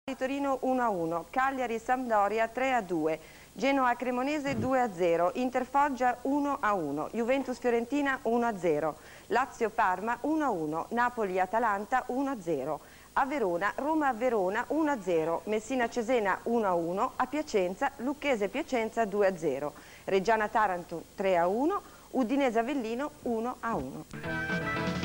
Torino 1-1, Cagliari Sampdoria 3-2, Genoa Cremonese 2-0, Interfoggia 1-1, Juventus Fiorentina 1-0, Lazio Parma 1-1, Napoli Atalanta 1-0, a Verona Roma Verona 1-0, Messina Cesena 1-1, a Piacenza Lucchese Piacenza 2-0, Reggiana Taranto 3-1, Udinese Avellino 1-1.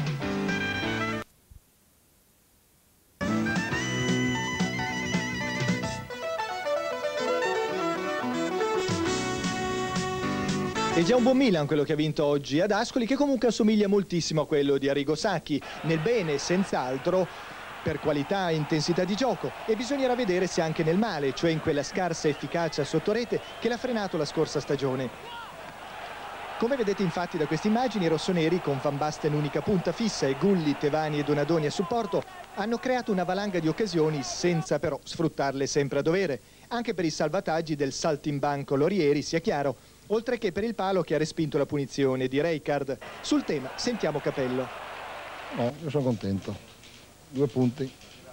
È già un buon Milan quello che ha vinto oggi ad Ascoli, che comunque assomiglia moltissimo a quello di Arrigo Sacchi, nel bene senz'altro per qualità e intensità di gioco, e bisognerà vedere se anche nel male, cioè in quella scarsa efficacia sotto rete che l'ha frenato la scorsa stagione. Come vedete infatti da queste immagini, i rossoneri, con Van Basten unica punta fissa e Gulli, Tevani e Donadoni a supporto, hanno creato una valanga di occasioni senza però sfruttarle sempre a dovere, anche per i salvataggi del saltimbanco Lorieri, sia chiaro, oltre che per il palo che ha respinto la punizione di Rijkaard. Sul tema sentiamo Capello. No, io sono contento. 2 punti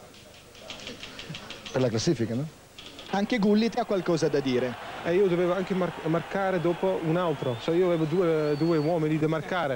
per la classifica, no? Anche Gullit ha qualcosa da dire. Io dovevo anche marcare dopo un altro, io avevo due uomini da marcare,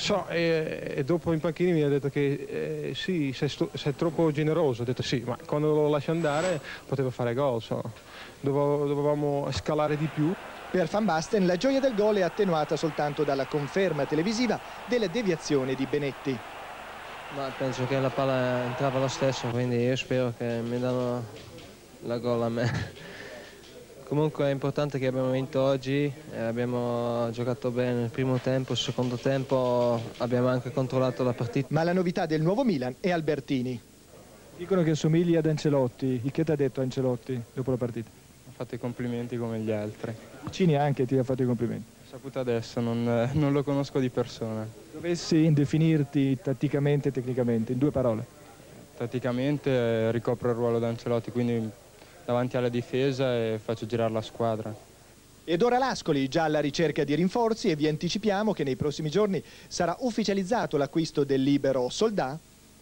e dopo in panchina mi ha detto che sì, sei troppo generoso. Ho detto sì, ma quando lo lascio andare potevo fare gol, dovevamo scalare di più. Per Van Basten la gioia del gol è attenuata soltanto dalla conferma televisiva della deviazione di Benetti. Ma penso che la palla entrava lo stesso, quindi io spero che mi danno la gol a me. Comunque è importante che abbiamo vinto oggi, abbiamo giocato bene nel primo tempo, il secondo tempo abbiamo anche controllato la partita. Ma la novità del nuovo Milan è Albertini. Dicono che assomigli ad Ancelotti. Il che ti ha detto Ancelotti dopo la partita? Ha fatto i complimenti come gli altri. Cini anche ti ha fatto i complimenti. L'ho saputo adesso, non lo conosco di persona. Dovessi definirti tatticamente e tecnicamente, in 2 parole? Tatticamente ricopro il ruolo da Ancelotti, quindi davanti alla difesa e faccio girare la squadra. Ed ora l'Ascoli, già alla ricerca di rinforzi, e vi anticipiamo che nei prossimi giorni sarà ufficializzato l'acquisto del libero Soldà,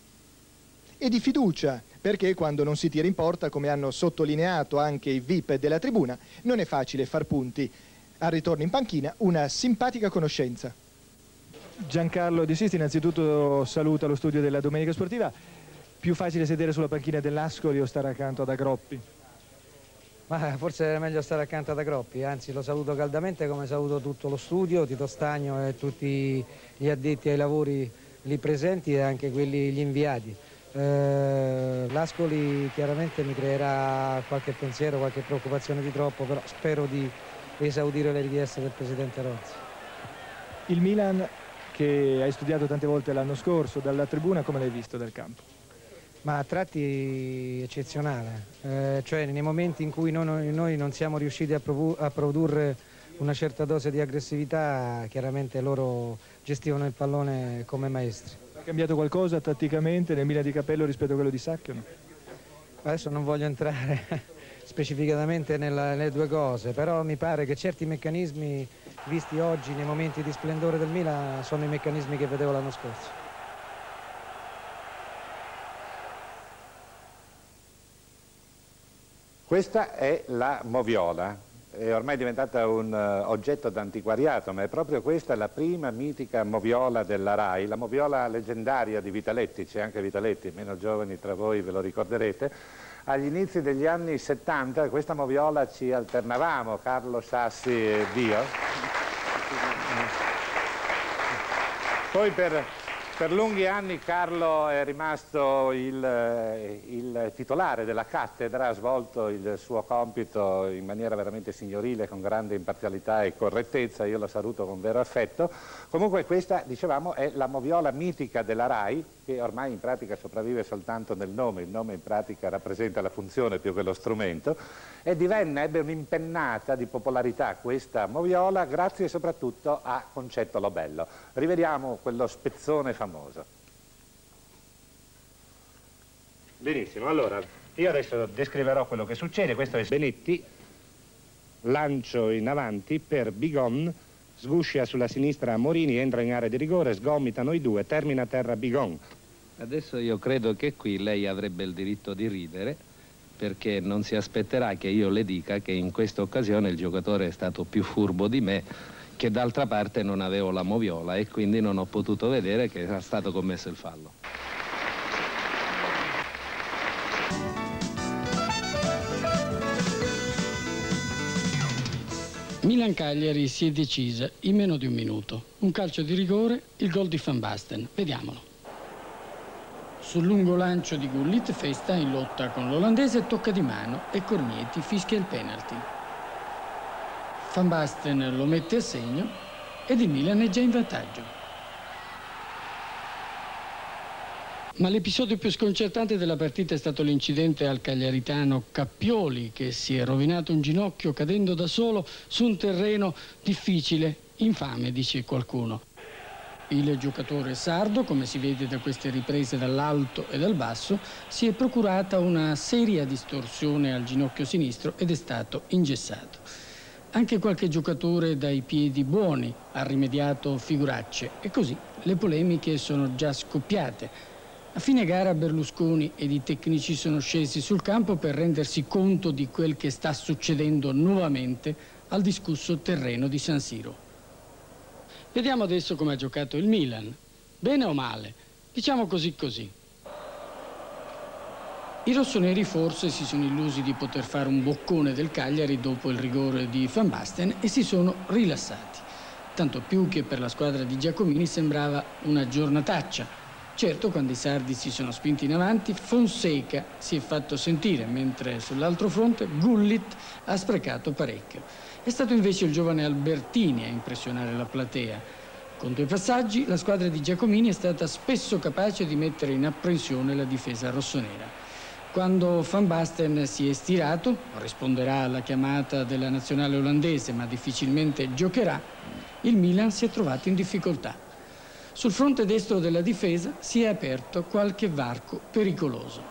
e di fiducia, perché quando non si tira in porta, come hanno sottolineato anche i VIP della tribuna, non è facile far punti. Al ritorno in panchina una simpatica conoscenza. Giancarlo De Sisti, innanzitutto saluta lo studio della Domenica Sportiva. Più facile sedere sulla panchina dell'Ascoli o stare accanto ad Agroppi? Ma forse era meglio stare accanto ad Agroppi, anzi lo saluto caldamente, come saluto tutto lo studio, Tito Stagno e tutti gli addetti ai lavori lì presenti e anche quelli gli inviati. L'Ascoli chiaramente mi creerà qualche pensiero, qualche preoccupazione di troppo, però spero di esaudire le richieste del presidente Rozzi. Il Milan, che hai studiato tante volte l'anno scorso, dalla tribuna come l'hai visto dal campo? Ma a tratti eccezionale, cioè nei momenti in cui noi non siamo riusciti a produrre una certa dose di aggressività, chiaramente loro gestivano il pallone come maestri. È cambiato qualcosa tatticamente nel Milan di Capello rispetto a quello di Sacchi o no? Adesso non voglio entrare specificatamente nelle 2 cose, però mi pare che certi meccanismi visti oggi nei momenti di splendore del Milan sono i meccanismi che vedevo l'anno scorso. Questa è la moviola. È ormai diventata un oggetto d'antiquariato, ma è proprio questa la prima mitica moviola della RAI, la moviola leggendaria di Vitaletti. C'è anche Vitaletti, meno giovani tra voi ve lo ricorderete. Agli inizi degli anni 70 questa moviola ci alternavamo, Carlo Sassi ed io. Poi per lunghi anni Carlo è rimasto il titolare della cattedra, ha svolto il suo compito in maniera veramente signorile, con grande imparzialità e correttezza, io lo saluto con vero affetto. Comunque questa, dicevamo, è la moviola mitica della RAI, che ormai in pratica sopravvive soltanto nel nome, il nome in pratica rappresenta la funzione più che lo strumento, e ebbe un'impennata di popolarità questa moviola grazie soprattutto a Concetto Lobello. Rivediamo quello spezzone famoso. Benissimo, allora io adesso descriverò quello che succede. Questo è Benetti, lancio in avanti per Bigon, sguscia sulla sinistra Morini, entra in area di rigore, sgomitano i 2, termina a terra Bigon. Adesso io credo che qui lei avrebbe il diritto di ridere, perché non si aspetterà che io le dica che in questa occasione il giocatore è stato più furbo di me, che d'altra parte non avevo la moviola e quindi non ho potuto vedere che era stato commesso il fallo. Milan-Cagliari si è decisa in meno di un minuto. Un calcio di rigore, il gol di Van Basten. Vediamolo. Sul lungo lancio di Gullit, Festa in lotta con l'olandese, tocca di mano e Cornieti fischia il penalty. Van Basten lo mette a segno ed il Milan è già in vantaggio. Ma l'episodio più sconcertante della partita è stato l'incidente al cagliaritano Cappioli, che si è rovinato un ginocchio cadendo da solo su un terreno difficile, infame, dice qualcuno. Il giocatore sardo, come si vede da queste riprese dall'alto e dal basso, si è procurata una seria distorsione al ginocchio sinistro ed è stato ingessato. Anche qualche giocatore dai piedi buoni ha rimediato figuracce e così le polemiche sono già scoppiate. A fine gara Berlusconi ed i tecnici sono scesi sul campo per rendersi conto di quel che sta succedendo nuovamente al discusso terreno di San Siro. Vediamo adesso come ha giocato il Milan. Bene o male? Diciamo così così. I rossoneri forse si sono illusi di poter fare un boccone del Cagliari dopo il rigore di Van Basten e si sono rilassati. Tanto più che per la squadra di Giacomini sembrava una giornataccia. Certo, quando i sardi si sono spinti in avanti, Fonseca si è fatto sentire, mentre sull'altro fronte Gullit ha sprecato parecchio. È stato invece il giovane Albertini a impressionare la platea. Con 2 passaggi, la squadra di Giacomini è stata spesso capace di mettere in apprensione la difesa rossonera. Quando Van Basten si è stirato, risponderà alla chiamata della nazionale olandese, ma difficilmente giocherà, il Milan si è trovato in difficoltà. Sul fronte destro della difesa si è aperto qualche varco pericoloso.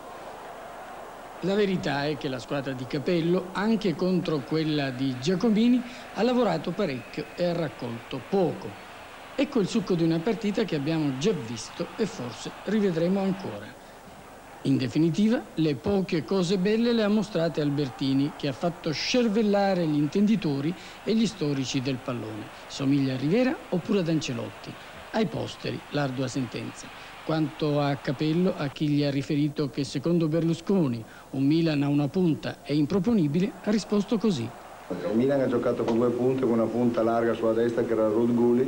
La verità è che la squadra di Capello, anche contro quella di Giacomini, ha lavorato parecchio e ha raccolto poco. Ecco il succo di una partita che abbiamo già visto e forse rivedremo ancora. In definitiva, le poche cose belle le ha mostrate Albertini, che ha fatto scervellare gli intenditori e gli storici del pallone. Somiglia a Rivera oppure ad Ancelotti. Ai posteri, l'ardua sentenza. Quanto a Capello, a chi gli ha riferito che secondo Berlusconi un Milan a una punta è improponibile, ha risposto così. Il Milan ha giocato con 2 punte, con una punta larga sulla destra che era Ruud Gullit,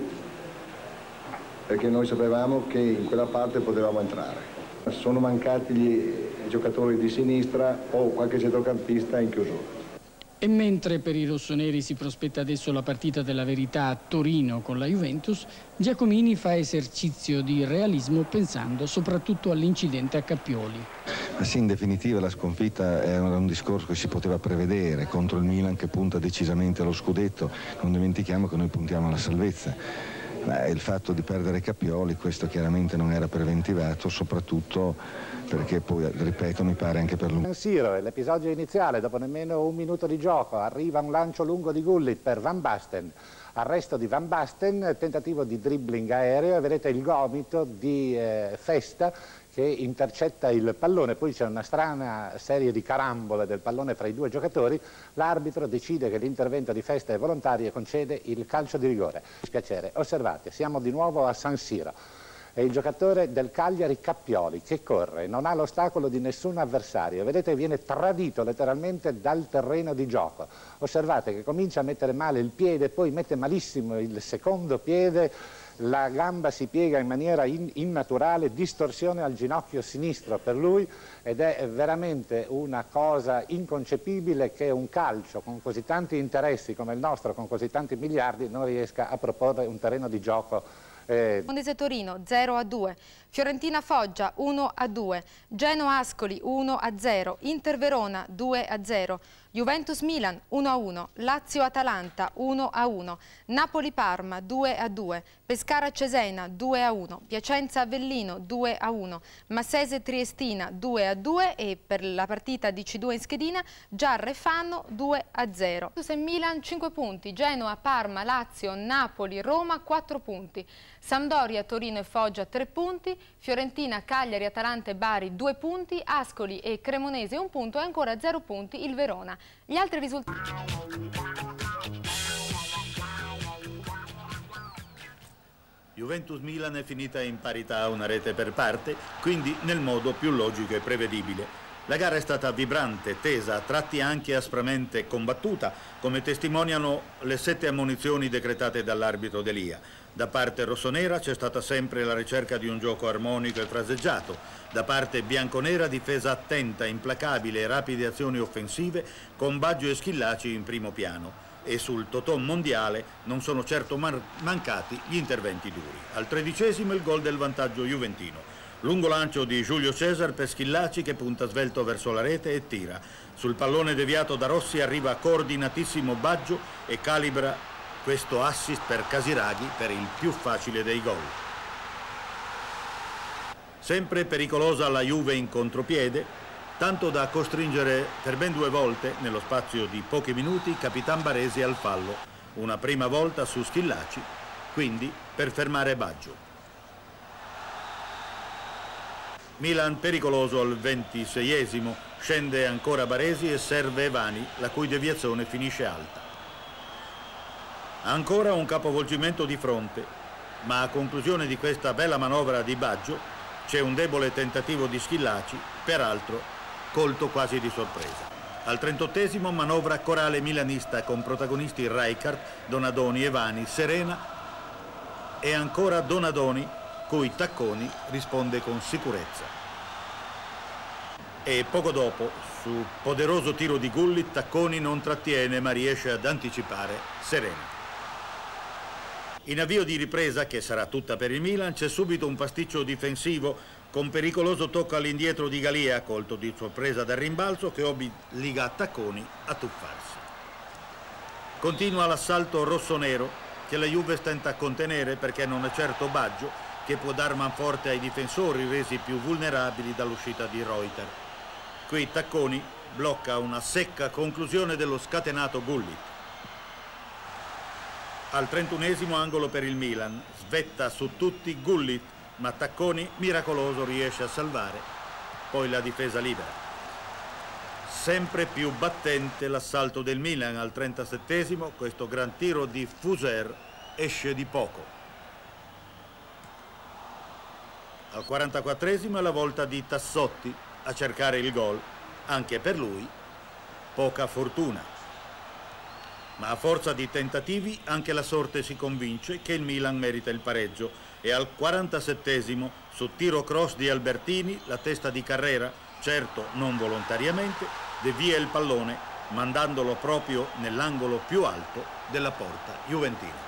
perché noi sapevamo che in quella parte potevamo entrare. Sono mancati i giocatori di sinistra o qualche centrocampista in chiusura. E mentre per i rossoneri si prospetta adesso la partita della verità a Torino con la Juventus, Giacomini fa esercizio di realismo pensando soprattutto all'incidente a Cappioli. Ma sì, in definitiva la sconfitta era un discorso che si poteva prevedere contro il Milan che punta decisamente allo scudetto. Non dimentichiamo che noi puntiamo alla salvezza. Ma il fatto di perdere Cappioli, questo chiaramente non era preventivato, soprattutto perché poi, ripeto, mi pare anche per lui. San Siro, l'episodio iniziale, dopo nemmeno un minuto di gioco, arriva un lancio lungo di Gullit per Van Basten. Arresto di Van Basten, tentativo di dribbling aereo e vedete il gomito di Festa che intercetta il pallone, poi c'è una strana serie di carambole del pallone fra i 2 giocatori, l'arbitro decide che l'intervento di Festa è volontario e concede il calcio di rigore. Dispiacere, osservate, siamo di nuovo a San Siro. È il giocatore del Cagliari Cappioli che corre, non ha l'ostacolo di nessun avversario, vedete viene tradito letteralmente dal terreno di gioco. Osservate che comincia a mettere male il piede, poi mette malissimo il secondo piede, la gamba si piega in maniera innaturale, distorsione al ginocchio sinistro per lui ed è veramente una cosa inconcepibile che un calcio con così tanti interessi come il nostro, con così tanti miliardi, non riesca a proporre un terreno di gioco. Monese Torino 0-2, Fiorentina Foggia 1-2, Genoa Ascoli 1-0, Inter Verona 2-0, Juventus-Milan 1-1, Lazio-Atalanta 1-1, Napoli-Parma 2-2, Pescara-Cesena 2-1, Piacenza-Avellino 2-1, Massese-Triestina 2-2 e per la partita di C2 in schedina Giarre-Fano 2-0. Juventus e Milan 5 punti, Genoa, Parma, Lazio, Napoli, Roma 4 punti, Sampdoria, Torino e Foggia 3 punti, Fiorentina, Cagliari, Atalanta e Bari 2 punti, Ascoli e Cremonese 1 punto e ancora 0 punti il Verona. Gli altri risultati... Juventus-Milan è finita in parità, una rete per parte, quindi nel modo più logico e prevedibile. La gara è stata vibrante, tesa, a tratti anche aspramente combattuta, come testimoniano le 7 ammonizioni decretate dall'arbitro D'Elia. Da parte rossonera c'è stata sempre la ricerca di un gioco armonico e fraseggiato. Da parte bianconera difesa attenta, implacabile e rapide azioni offensive con Baggio e Schillaci in primo piano. E sul totò mondiale non sono certo mancati gli interventi duri. Al 13° il gol del vantaggio juventino. Lungo lancio di Giulio Cesar per Schillaci che punta svelto verso la rete e tira. Sul pallone deviato da Rossi arriva coordinatissimo Baggio e calibra questo assist per Casiraghi per il più facile dei gol. Sempre pericolosa la Juve in contropiede, tanto da costringere per ben 2 volte, nello spazio di pochi minuti, Capitan Baresi al fallo. Una prima volta su Schillaci, quindi per fermare Baggio. Milan pericoloso al 26°, scende ancora Baresi e serve Evani, la cui deviazione finisce alta. Ancora un capovolgimento di fronte, ma a conclusione di questa bella manovra di Baggio c'è un debole tentativo di Schillaci, peraltro colto quasi di sorpresa. Al 38° manovra corale milanista con protagonisti Rijkaard, Donadoni, Evani, Serena e ancora Donadoni, cui Tacconi risponde con sicurezza. E poco dopo, su poderoso tiro di Gullit, Tacconi non trattiene ma riesce ad anticipare Serena. In avvio di ripresa, che sarà tutta per il Milan, c'è subito un pasticcio difensivo con pericoloso tocco all'indietro di Galia, colto di sorpresa dal rimbalzo che obbliga Tacconi a tuffarsi. Continua l'assalto rossonero che la Juve stenta a contenere perché non è certo Baggio che può dar manforte ai difensori resi più vulnerabili dall'uscita di Reuter. Qui Tacconi blocca una secca conclusione dello scatenato Gullit. Al 31° angolo per il Milan, svetta su tutti Gullit, ma Tacconi miracoloso riesce a salvare, poi la difesa libera. Sempre più battente l'assalto del Milan al 37°, questo gran tiro di Fuser esce di poco. Al 44° è la volta di Tassotti a cercare il gol, anche per lui poca fortuna. Ma a forza di tentativi anche la sorte si convince che il Milan merita il pareggio e al 47° su tiro cross di Albertini la testa di Carrera, certo non volontariamente, devia il pallone mandandolo proprio nell'angolo più alto della porta juventina.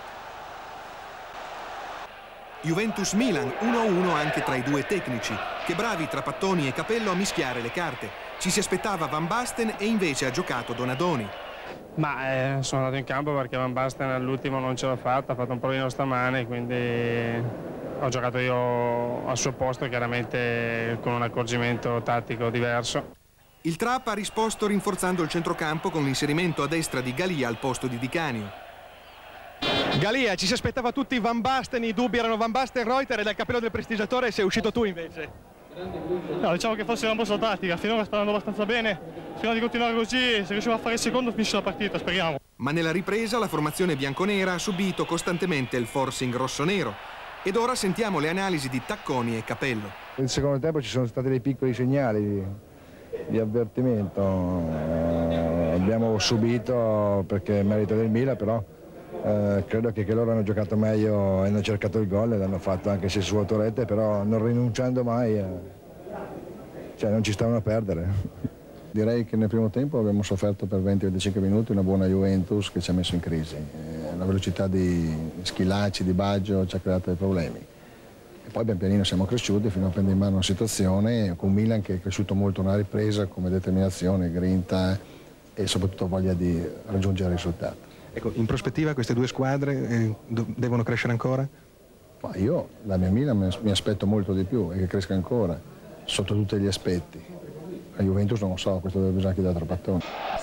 Juventus-Milan 1-1 anche tra i due tecnici, che bravi tra Pattoni e Capello a mischiare le carte. Ci si aspettava Van Basten e invece ha giocato Donadoni. Ma sono andato in campo perché Van Basten all'ultimo non ce l'ha fatta, ha fatto un provino stamane, quindi ho giocato io al suo posto, chiaramente con un accorgimento tattico diverso. Il Trap ha risposto rinforzando il centrocampo con l'inserimento a destra di Galia al posto di Di Canio. Galia, ci si aspettava tutti Van Basten, i dubbi erano Van Basten, Reuter e dal cappello del prestigiatore sei uscito tu invece. No, diciamo che forse era un po' sulla tattica, finora sta andando abbastanza bene, speriamo di continuare così, se riusciamo a fare il secondo finisce la partita, speriamo. Ma nella ripresa la formazione bianconera ha subito costantemente il forcing rossonero ed ora sentiamo le analisi di Tacconi e Capello. Nel secondo tempo ci sono stati dei piccoli segnali di avvertimento, abbiamo subito perché è merito del Milan, però credo che loro hanno giocato meglio e hanno cercato il gol e l'hanno fatto anche se su autorete, però non rinunciando mai, cioè non ci stavano a perdere. Direi che nel primo tempo abbiamo sofferto per 20-25 minuti una buona Juventus che ci ha messo in crisi. La velocità di Schillaci, di Baggio ci ha creato dei problemi. E poi pian pianino siamo cresciuti fino a prendere in mano una situazione con Milan che è cresciuto molto una ripresa come determinazione, grinta e soprattutto voglia di raggiungere il risultato. Ecco, in prospettiva queste due squadre devono crescere ancora? Ma io, la mia Milan, mi aspetto molto di più e che cresca ancora, sotto tutti gli aspetti. La Juventus non lo so, questo bisogna chiedere a Trapattoni.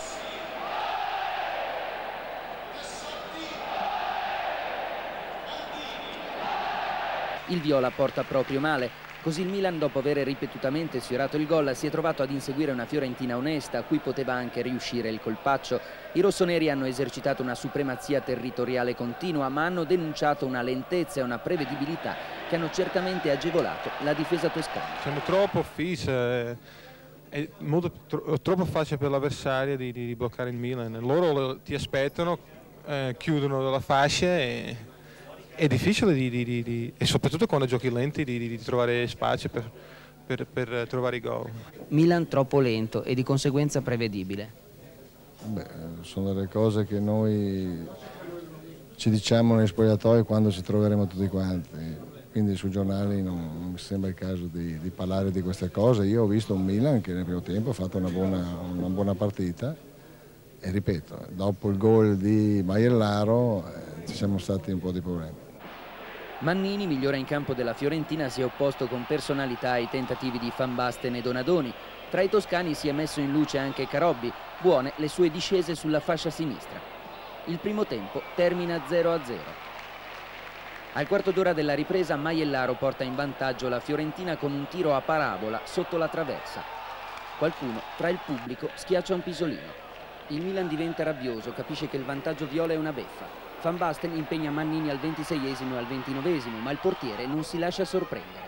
Il viola porta proprio male. Così il Milan, dopo aver ripetutamente sfiorato il gol, si è trovato ad inseguire una Fiorentina onesta, a cui poteva anche riuscire il colpaccio. I rossoneri hanno esercitato una supremazia territoriale continua, ma hanno denunciato una lentezza e una prevedibilità che hanno certamente agevolato la difesa toscana. Siamo troppo fissi, è troppo facile per l'avversario di bloccare il Milan. Loro ti aspettano, chiudono la fascia e è difficile e soprattutto quando giochi lenti di trovare spazio per trovare i gol. Milan troppo lento e di conseguenza prevedibile. Beh, sono delle cose che noi ci diciamo nei spogliatoi quando ci troveremo tutti quanti, quindi sui giornali non mi sembra il caso di parlare di queste cose. Io ho visto un Milan che nel primo tempo ha fatto una buona partita e ripeto, dopo il gol di Maiellaro ci siamo stati un po' di problemi. Mannini, migliore in campo della Fiorentina, si è opposto con personalità ai tentativi di Van Basten e Donadoni. Tra i toscani si è messo in luce anche Carobbi, buone le sue discese sulla fascia sinistra. Il primo tempo termina 0-0. Al quarto d'ora della ripresa Maiellaro porta in vantaggio la Fiorentina con un tiro a parabola sotto la traversa. Qualcuno tra il pubblico schiaccia un pisolino. Il Milan diventa rabbioso, capisce che il vantaggio viola è una beffa. Van Basten impegna Mannini al 26esimo e al 29esimo, ma il portiere non si lascia sorprendere.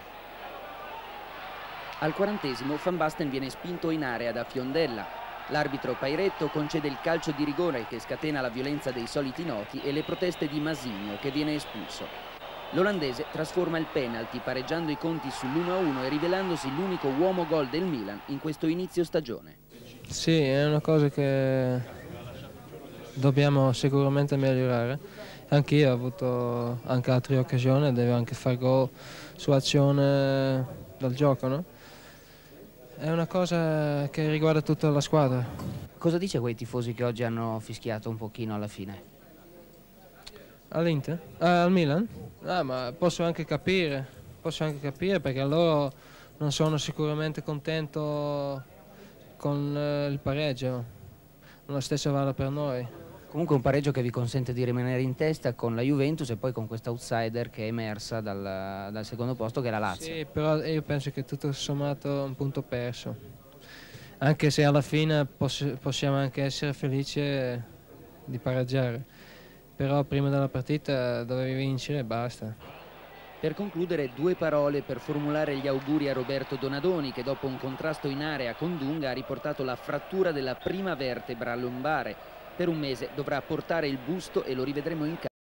Al 40esimo Van Basten viene spinto in area da Fiondella. L'arbitro Pairetto concede il calcio di rigore che scatena la violenza dei soliti noti e le proteste di Masigno, che viene espulso. L'olandese trasforma il penalty pareggiando i conti sull'1-1 e rivelandosi l'unico uomo gol del Milan in questo inizio stagione. Sì, è una cosa che dobbiamo sicuramente migliorare. Anche io ho avuto anche altre occasioni, devo anche fare gol su azione dal gioco, no? È una cosa che riguarda tutta la squadra. Cosa dice quei tifosi che oggi hanno fischiato un pochino alla fine? All'Inter? Al Milan? Ma posso anche capire perché loro non sono sicuramente contento con il pareggio. Lo stesso vale per noi. Comunque un pareggio che vi consente di rimanere in testa con la Juventus e poi con questa outsider che è emersa dal secondo posto, che è la Lazio. Sì, però io penso che tutto sommato è un punto perso. Anche se alla fine possiamo anche essere felici di pareggiare. Però prima della partita dovevi vincere e basta. Per concludere, due parole per formulare gli auguri a Roberto Donadoni, che dopo un contrasto in area con Dunga ha riportato la frattura della prima vertebra lombare. Per un mese dovrà portare il busto e lo rivedremo in campo.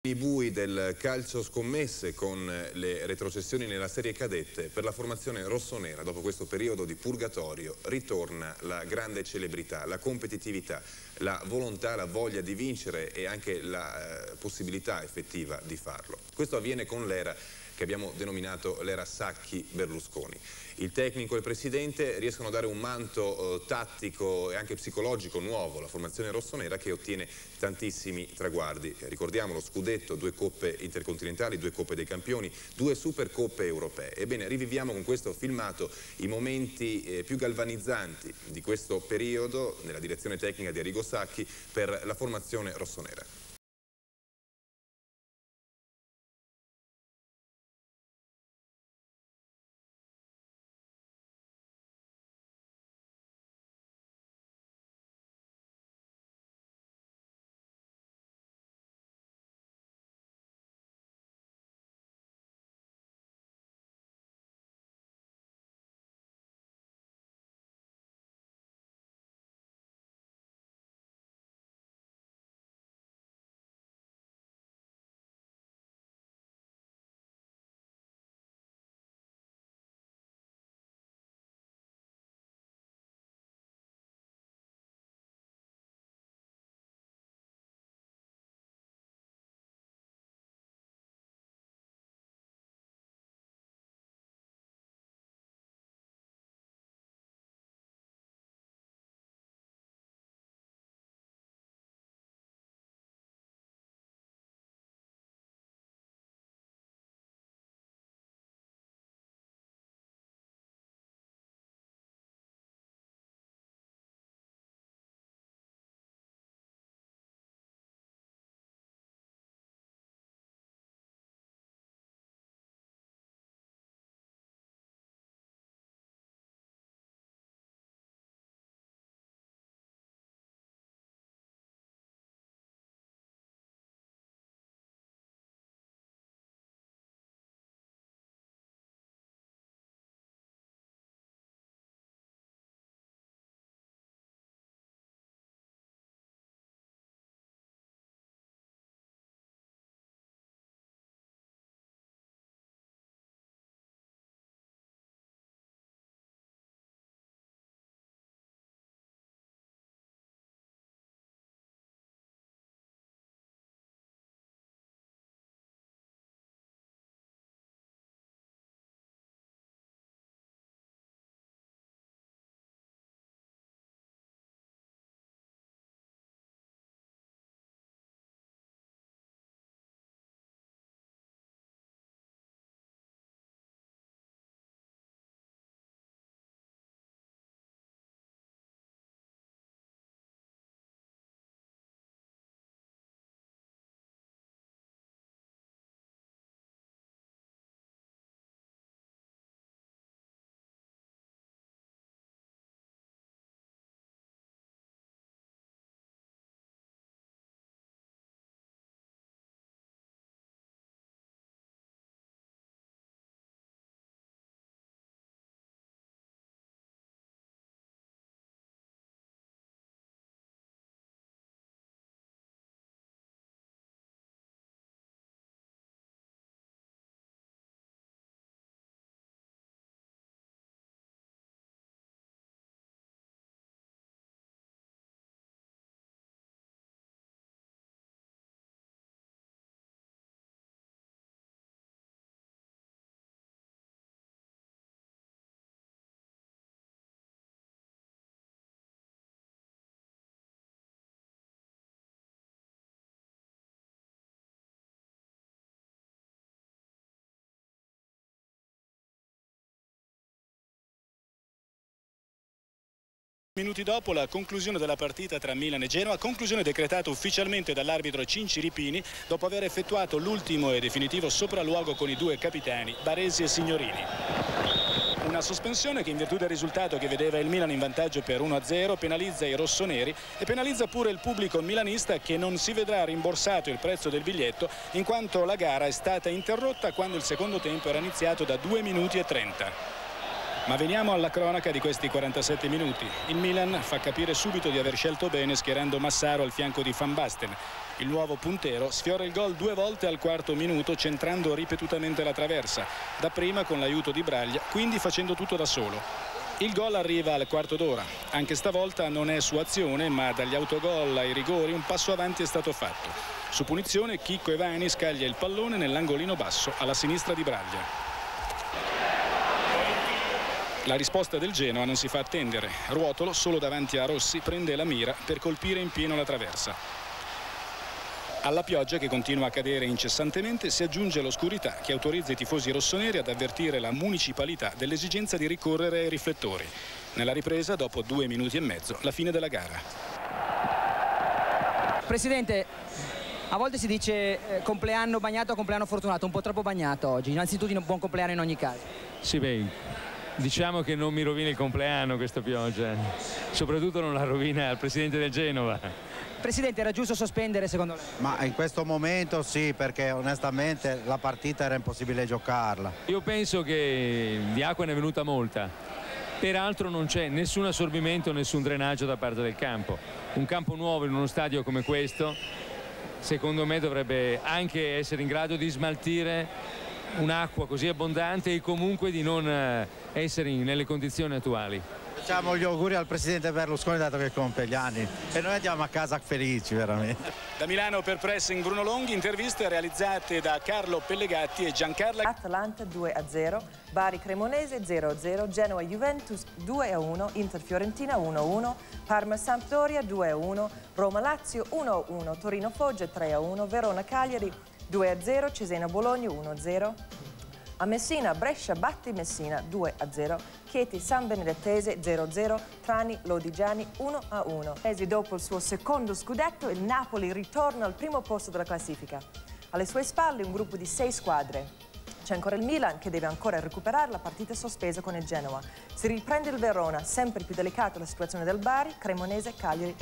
I bui del calcio scommesse con le retrocessioni nella serie cadette per la formazione rossonera. Dopo questo periodo di purgatorio ritorna la grande celebrità, la competitività, la volontà, la voglia di vincere e anche la possibilità effettiva di farlo. Questo avviene con l'era che abbiamo denominato l'era Sacchi-Berlusconi. Il tecnico e il presidente riescono a dare un manto tattico e anche psicologico nuovo alla formazione rossonera, che ottiene tantissimi traguardi. Ricordiamo lo scudetto, 2 coppe intercontinentali, 2 coppe dei campioni, 2 supercoppe europee. Ebbene, riviviamo con questo filmato i momenti più galvanizzanti di questo periodo nella direzione tecnica di Arrigo Sacchi per la formazione rossonera. Minuti dopo la conclusione della partita tra Milan e Genoa, conclusione decretata ufficialmente dall'arbitro Cinci Ripini dopo aver effettuato l'ultimo e definitivo sopralluogo con i 2 capitani Baresi e Signorini. Una sospensione che, in virtù del risultato che vedeva il Milan in vantaggio per 1-0, penalizza i rossoneri e penalizza pure il pubblico milanista, che non si vedrà rimborsato il prezzo del biglietto, in quanto la gara è stata interrotta quando il secondo tempo era iniziato da 2 minuti e 30. Ma veniamo alla cronaca di questi 47 minuti. Il Milan fa capire subito di aver scelto bene schierando Massaro al fianco di Van Basten. Il nuovo puntero sfiora il gol 2 volte al 4° minuto, centrando ripetutamente la traversa, dapprima con l'aiuto di Braglia, quindi facendo tutto da solo. Il gol arriva al quarto d'ora. Anche stavolta non è su azione, ma dagli autogol ai rigori un passo avanti è stato fatto. Su punizione Chicco Evani scaglia il pallone nell'angolino basso alla sinistra di Braglia. La risposta del Genoa non si fa attendere. Ruotolo, solo davanti a Rossi, prende la mira per colpire in pieno la traversa. Alla pioggia, che continua a cadere incessantemente, si aggiunge l'oscurità che autorizza i tifosi rossoneri ad avvertire la municipalità dell'esigenza di ricorrere ai riflettori. Nella ripresa, dopo 2 minuti e mezzo, la fine della gara. Presidente, a volte si dice compleanno bagnato, compleanno fortunato, un po' troppo bagnato oggi. Innanzitutto un buon compleanno in ogni caso. Sì, beh. Diciamo che non mi rovina il compleanno questa pioggia, soprattutto non la rovina il presidente del Genova. Presidente, era giusto sospendere secondo lei? Ma in questo momento sì, perché onestamente la partita era impossibile giocarla. Io penso che di acqua ne è venuta molta, peraltro non c'è nessun assorbimento, nessun drenaggio da parte del campo. Un campo nuovo in uno stadio come questo, secondo me dovrebbe anche essere in grado di smaltire un'acqua così abbondante e comunque di non essere nelle condizioni attuali. Facciamo gli auguri al presidente Berlusconi dato che compie gli anni e noi andiamo a casa felici veramente. Da Milano per Pressing Bruno Longhi, interviste realizzate da Carlo Pellegatti e Giancarlo. Atalanta 2-0, Bari Cremonese 0-0, Genoa Juventus 2-1, Inter Fiorentina 1-1, Parma Sampdoria 2-1, Roma Lazio 1-1, Torino Foggia 3-1, Verona Cagliari 2-0, Cesena Bologna 1-0, a Messina Brescia Batti Messina 2-0, Chieti San Benedettese 0-0, Trani Lodigiani 1-1. Mesi dopo il suo secondo scudetto, il Napoli ritorna al primo posto della classifica. Alle sue spalle un gruppo di 6 squadre. C'è ancora il Milan che deve ancora recuperare la partita sospesa con il Genoa. Si riprende il Verona, sempre più delicata la situazione del Bari, Cremonese, Cagliari.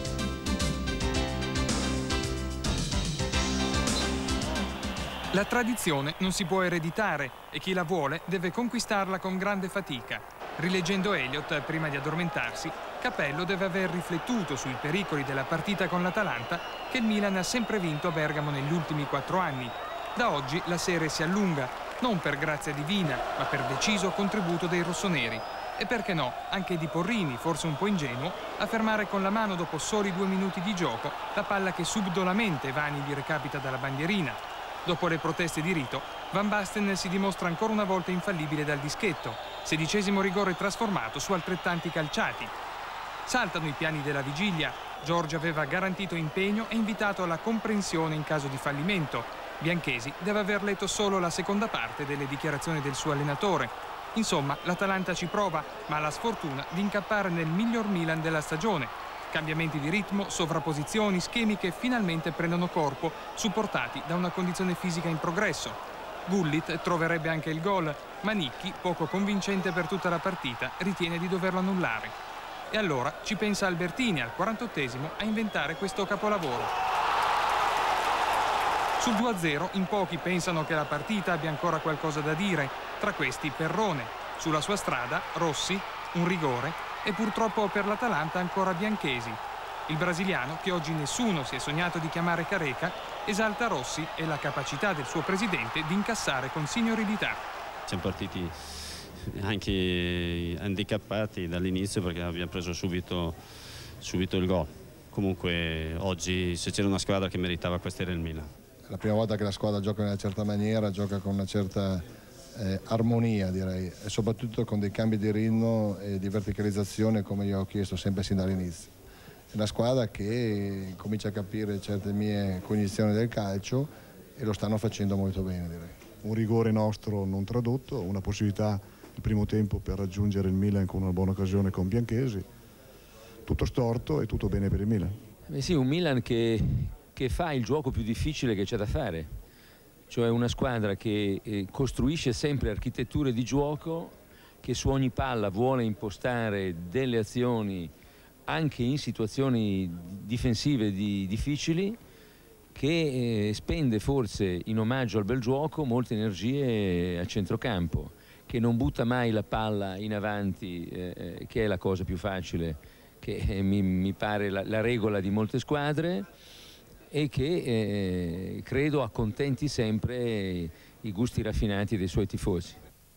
La tradizione non si può ereditare e chi la vuole deve conquistarla con grande fatica. Rileggendo Elliott prima di addormentarsi, Capello deve aver riflettuto sui pericoli della partita con l'Atalanta che il Milan ha sempre vinto a Bergamo negli ultimi 4 anni. Da oggi la serie si allunga, non per grazia divina, ma per deciso contributo dei rossoneri. E perché no, anche Di Porrini, forse un po' ingenuo, a fermare con la mano dopo soli 2 minuti di gioco la palla che subdolamente Vani gli recapita dalla bandierina. Dopo le proteste di rito, Van Basten si dimostra ancora una volta infallibile dal dischetto, 16° rigore trasformato su altrettanti calciati. Saltano i piani della vigilia, Giorgio aveva garantito impegno e invitato alla comprensione in caso di fallimento. Bianchesi deve aver letto solo la seconda parte delle dichiarazioni del suo allenatore. Insomma, l'Atalanta ci prova, ma ha la sfortuna di incappare nel miglior Milan della stagione. Cambiamenti di ritmo, sovrapposizioni, schemi che finalmente prendono corpo, supportati da una condizione fisica in progresso. Gullit troverebbe anche il gol, ma Nicchi, poco convincente per tutta la partita, ritiene di doverlo annullare. E allora ci pensa Albertini al 48° a inventare questo capolavoro. Sul 2-0 in pochi pensano che la partita abbia ancora qualcosa da dire, tra questi Perrone. Sulla sua strada Rossi, un rigore, e purtroppo per l'Atalanta ancora Bianchesi. Il brasiliano, che oggi nessuno si è sognato di chiamare Careca, esalta Rossi e la capacità del suo presidente di incassare con signorilità. Siamo partiti anche handicappati dall'inizio perché abbiamo preso subito il gol. Comunque oggi se c'era una squadra che meritava questa era il Milan. È la prima volta che la squadra gioca in una certa maniera, gioca con una certa armonia direi, e soprattutto con dei cambi di ritmo e di verticalizzazione come io ho chiesto sempre sin dall'inizio. È una squadra che comincia a capire certe mie cognizioni del calcio e lo stanno facendo molto bene direi. Un rigore nostro non tradotto, una possibilità il primo tempo per raggiungere il Milan con una buona occasione con Bianchesi, tutto storto e tutto bene per il Milan. Sì, un Milan che fa il gioco più difficile che c'è da fare. Cioè una squadra che costruisce sempre architetture di gioco, che su ogni palla vuole impostare delle azioni anche in situazioni difensive difficili, che spende forse in omaggio al bel gioco molte energie a centrocampo, che non butta mai la palla in avanti, che è la cosa più facile, che mi pare la regola di molte squadre, e che credo accontenti sempre i gusti raffinati dei suoi tifosi.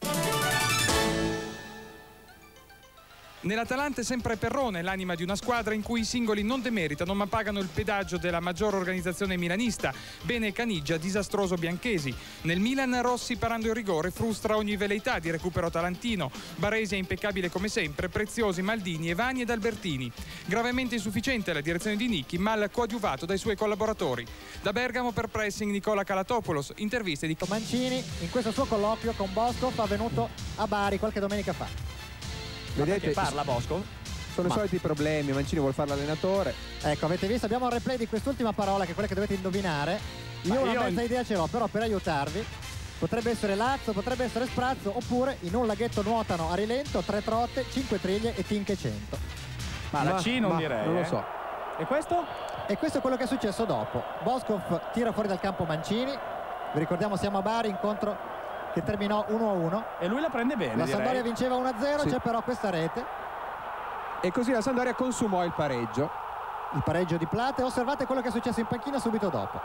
Nell'Atalanta è sempre Perrone, l'anima di una squadra in cui i singoli non demeritano ma pagano il pedaggio della maggior organizzazione milanista. Bene Caniggia, disastroso Bianchesi. Nel Milan Rossi, parando il rigore, frustra ogni veleità di recupero talantino. Baresi è impeccabile come sempre, preziosi Maldini, Evani ed Albertini. Gravemente insufficiente la direzione di Nicchi, mal coadiuvato dai suoi collaboratori. Da Bergamo per pressing Nicola Calatopoulos, interviste di Mancini in questo suo colloquio con Bosco avvenuto a Bari qualche domenica fa. Vedete, parla Bosco? Sono i soliti problemi, Mancini vuole fare l'allenatore. Ecco, avete visto, abbiamo il replay di quest'ultima parola, che è quella che dovete indovinare. Io una mezza idea ce l'ho, però per aiutarvi potrebbe essere Lazzo, potrebbe essere Sprazzo, oppure in un laghetto nuotano a rilento 3 trotte, 5 triglie e Tinche 100. Ma la C non direi. Non lo so. E questo? E questo è quello che è successo dopo. Boscov tira fuori dal campo Mancini. Vi ricordiamo, siamo a Bari, incontro che terminò 1-1. E lui la prende bene, La Sampdoria vinceva 1-0, sì. C'è però questa rete. E così la Sampdoria consumò il pareggio. Il pareggio di Plate. Osservate quello che è successo in panchina subito dopo.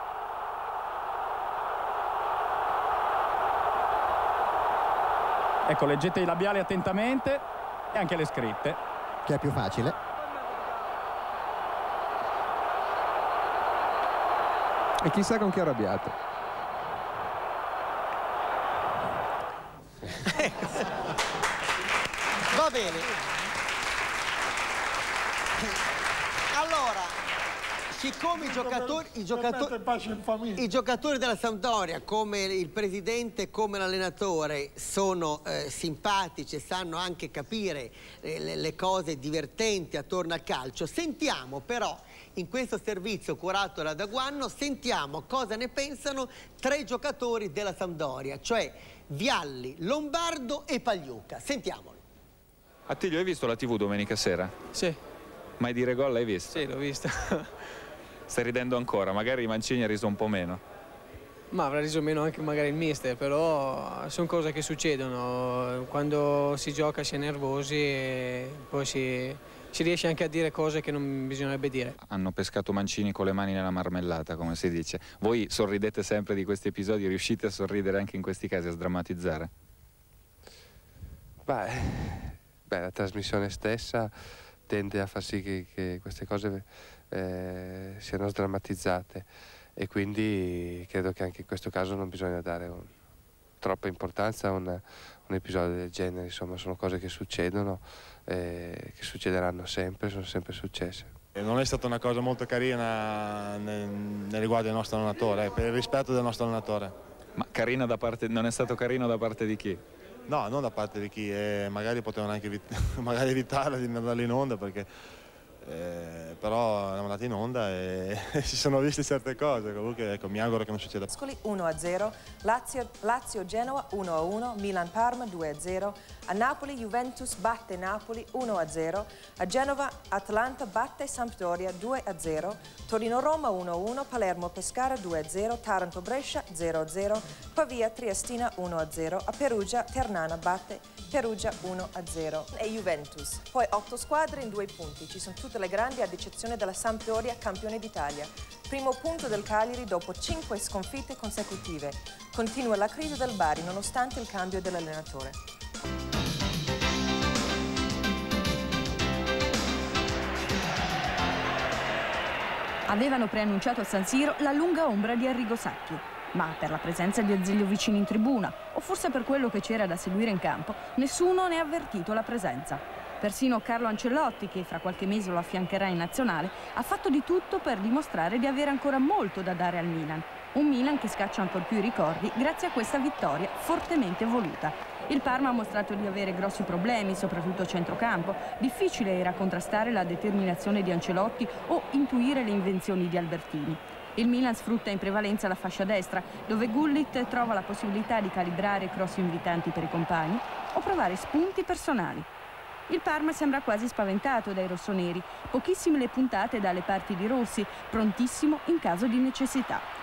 Ecco, leggete i labiali attentamente e anche le scritte. Che è più facile. E chissà con chi è arrabbiato. Va bene. Allora, siccome i giocatori della Sampdoria, come il presidente, come l'allenatore, sono simpatici e sanno anche capire le cose divertenti attorno al calcio, sentiamo però, in questo servizio curato da Daguanno, sentiamo cosa ne pensano 3 giocatori della Sampdoria, cioè Vialli, Lombardo e Pagliuca. Sentiamolo. Attilio, hai visto la TV domenica sera? Sì. Mai dire gol l'hai visto? Sì, l'ho vista. Stai ridendo ancora, magari Mancini ha riso un po' meno. Ma avrà riso meno anche magari il mister, però sono cose che succedono. Quando si gioca si è nervosi e poi si riesce anche a dire cose che non bisognerebbe dire. Hanno pescato Mancini con le mani nella marmellata, come si dice. Voi sorridete sempre di questi episodi, riuscite a sorridere anche in questi casi, a sdrammatizzare? Beh, la trasmissione stessa tende a far sì che queste cose siano sdrammatizzate, e quindi credo che anche in questo caso non bisogna dare troppa importanza a un episodio del genere. Insomma, sono cose che succedono, che succederanno sempre, sono sempre successe. Non è stata una cosa molto carina nei riguardi del nostro allenatore, per il rispetto del nostro allenatore. Ma carina da parte, non è stato carino da parte di chi? No, non da parte di chi, magari potevano anche magari evitare di andarli in onda, perché però erano andati in onda e si sono viste certe cose. Comunque ecco, mi auguro che non succeda. 1-0, Lazio-Genoa 1-1, Milan-Parma 2-0, a Napoli Juventus batte Napoli 1-0, a Genova Atalanta batte Sampdoria 2-0, Torino-Roma 1-1, Palermo-Pescara 2-0, Taranto-Brescia 0-0, Pavia-Triestina 1-0, a Perugia-Ternana batte Perugia 1-0 e Juventus. Poi 8 squadre in 2 punti, ci sono tutte le grandi ad eccezione della Sampdoria, campione d'Italia. Primo punto del Cagliari dopo 5 sconfitte consecutive. Continua la crisi del Bari nonostante il cambio dell'allenatore. Avevano preannunciato a San Siro la lunga ombra di Arrigo Sacchi. Ma per la presenza di Azeglio Vicini in tribuna, o forse per quello che c'era da seguire in campo, nessuno ne ha avvertito la presenza. Persino Carlo Ancelotti, che fra qualche mese lo affiancherà in nazionale, ha fatto di tutto per dimostrare di avere ancora molto da dare al Milan. Un Milan che scaccia ancor più i ricordi grazie a questa vittoria fortemente voluta. Il Parma ha mostrato di avere grossi problemi, soprattutto a centrocampo. Difficile era contrastare la determinazione di Ancelotti o intuire le invenzioni di Albertini. Il Milan sfrutta in prevalenza la fascia destra, dove Gullit trova la possibilità di calibrare cross invitanti per i compagni o provare spunti personali. Il Parma sembra quasi spaventato dai rossoneri, pochissime le puntate dalle parti di Rossi, prontissimo in caso di necessità.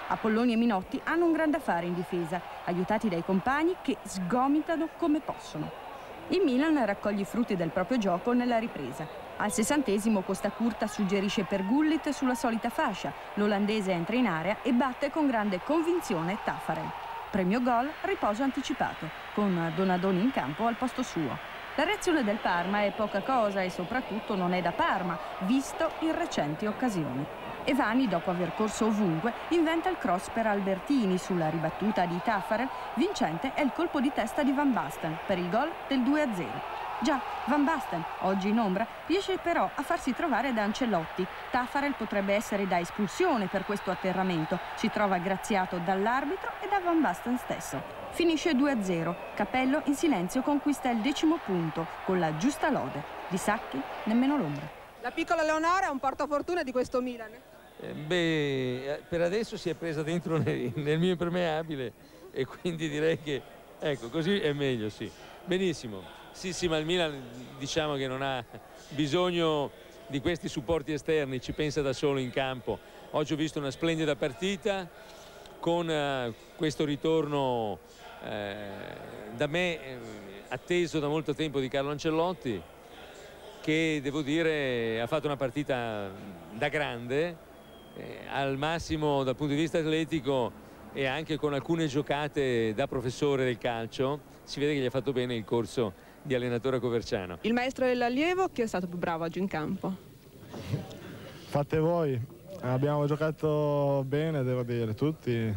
Apolloni e Minotti hanno un grande affare in difesa, aiutati dai compagni che sgomitano come possono. Il Milan raccoglie i frutti del proprio gioco nella ripresa. Al 60° Costa Curta suggerisce per Gullit sulla solita fascia. L'olandese entra in area e batte con grande convinzione Taffarel. Premio gol, riposo anticipato, con Donadoni in campo al posto suo. La reazione del Parma è poca cosa e soprattutto non è da Parma, visto in recenti occasioni. Evani, dopo aver corso ovunque, inventa il cross per Albertini sulla ribattuta di Taffarel. Vincente è il colpo di testa di Van Basten per il gol del 2-0. Già, Van Basten, oggi in ombra, riesce però a farsi trovare da Ancelotti. Taffarel potrebbe essere da espulsione per questo atterramento. Si trova graziato dall'arbitro e da Van Basten stesso. Finisce 2-0. Capello in silenzio conquista il 10° punto, con la giusta lode. Di Sacchi nemmeno l'ombra. La piccola Leonora è un portafortuna di questo Milan. Per adesso si è presa dentro nel mio impermeabile e quindi direi che, ecco, così è meglio, sì. Benissimo. Sì, ma il Milan diciamo che non ha bisogno di questi supporti esterni, ci pensa da solo in campo. Oggi ho visto una splendida partita con questo ritorno da me atteso da molto tempo di Carlo Ancelotti, che devo dire ha fatto una partita da grande, al massimo dal punto di vista atletico e anche con alcune giocate da professore del calcio. Si vede che gli ha fatto bene il corso di allenatore a Coverciano. Il maestro e l'allievo, chi è stato più bravo oggi in campo? Fate voi, abbiamo giocato bene, devo dire, tutti.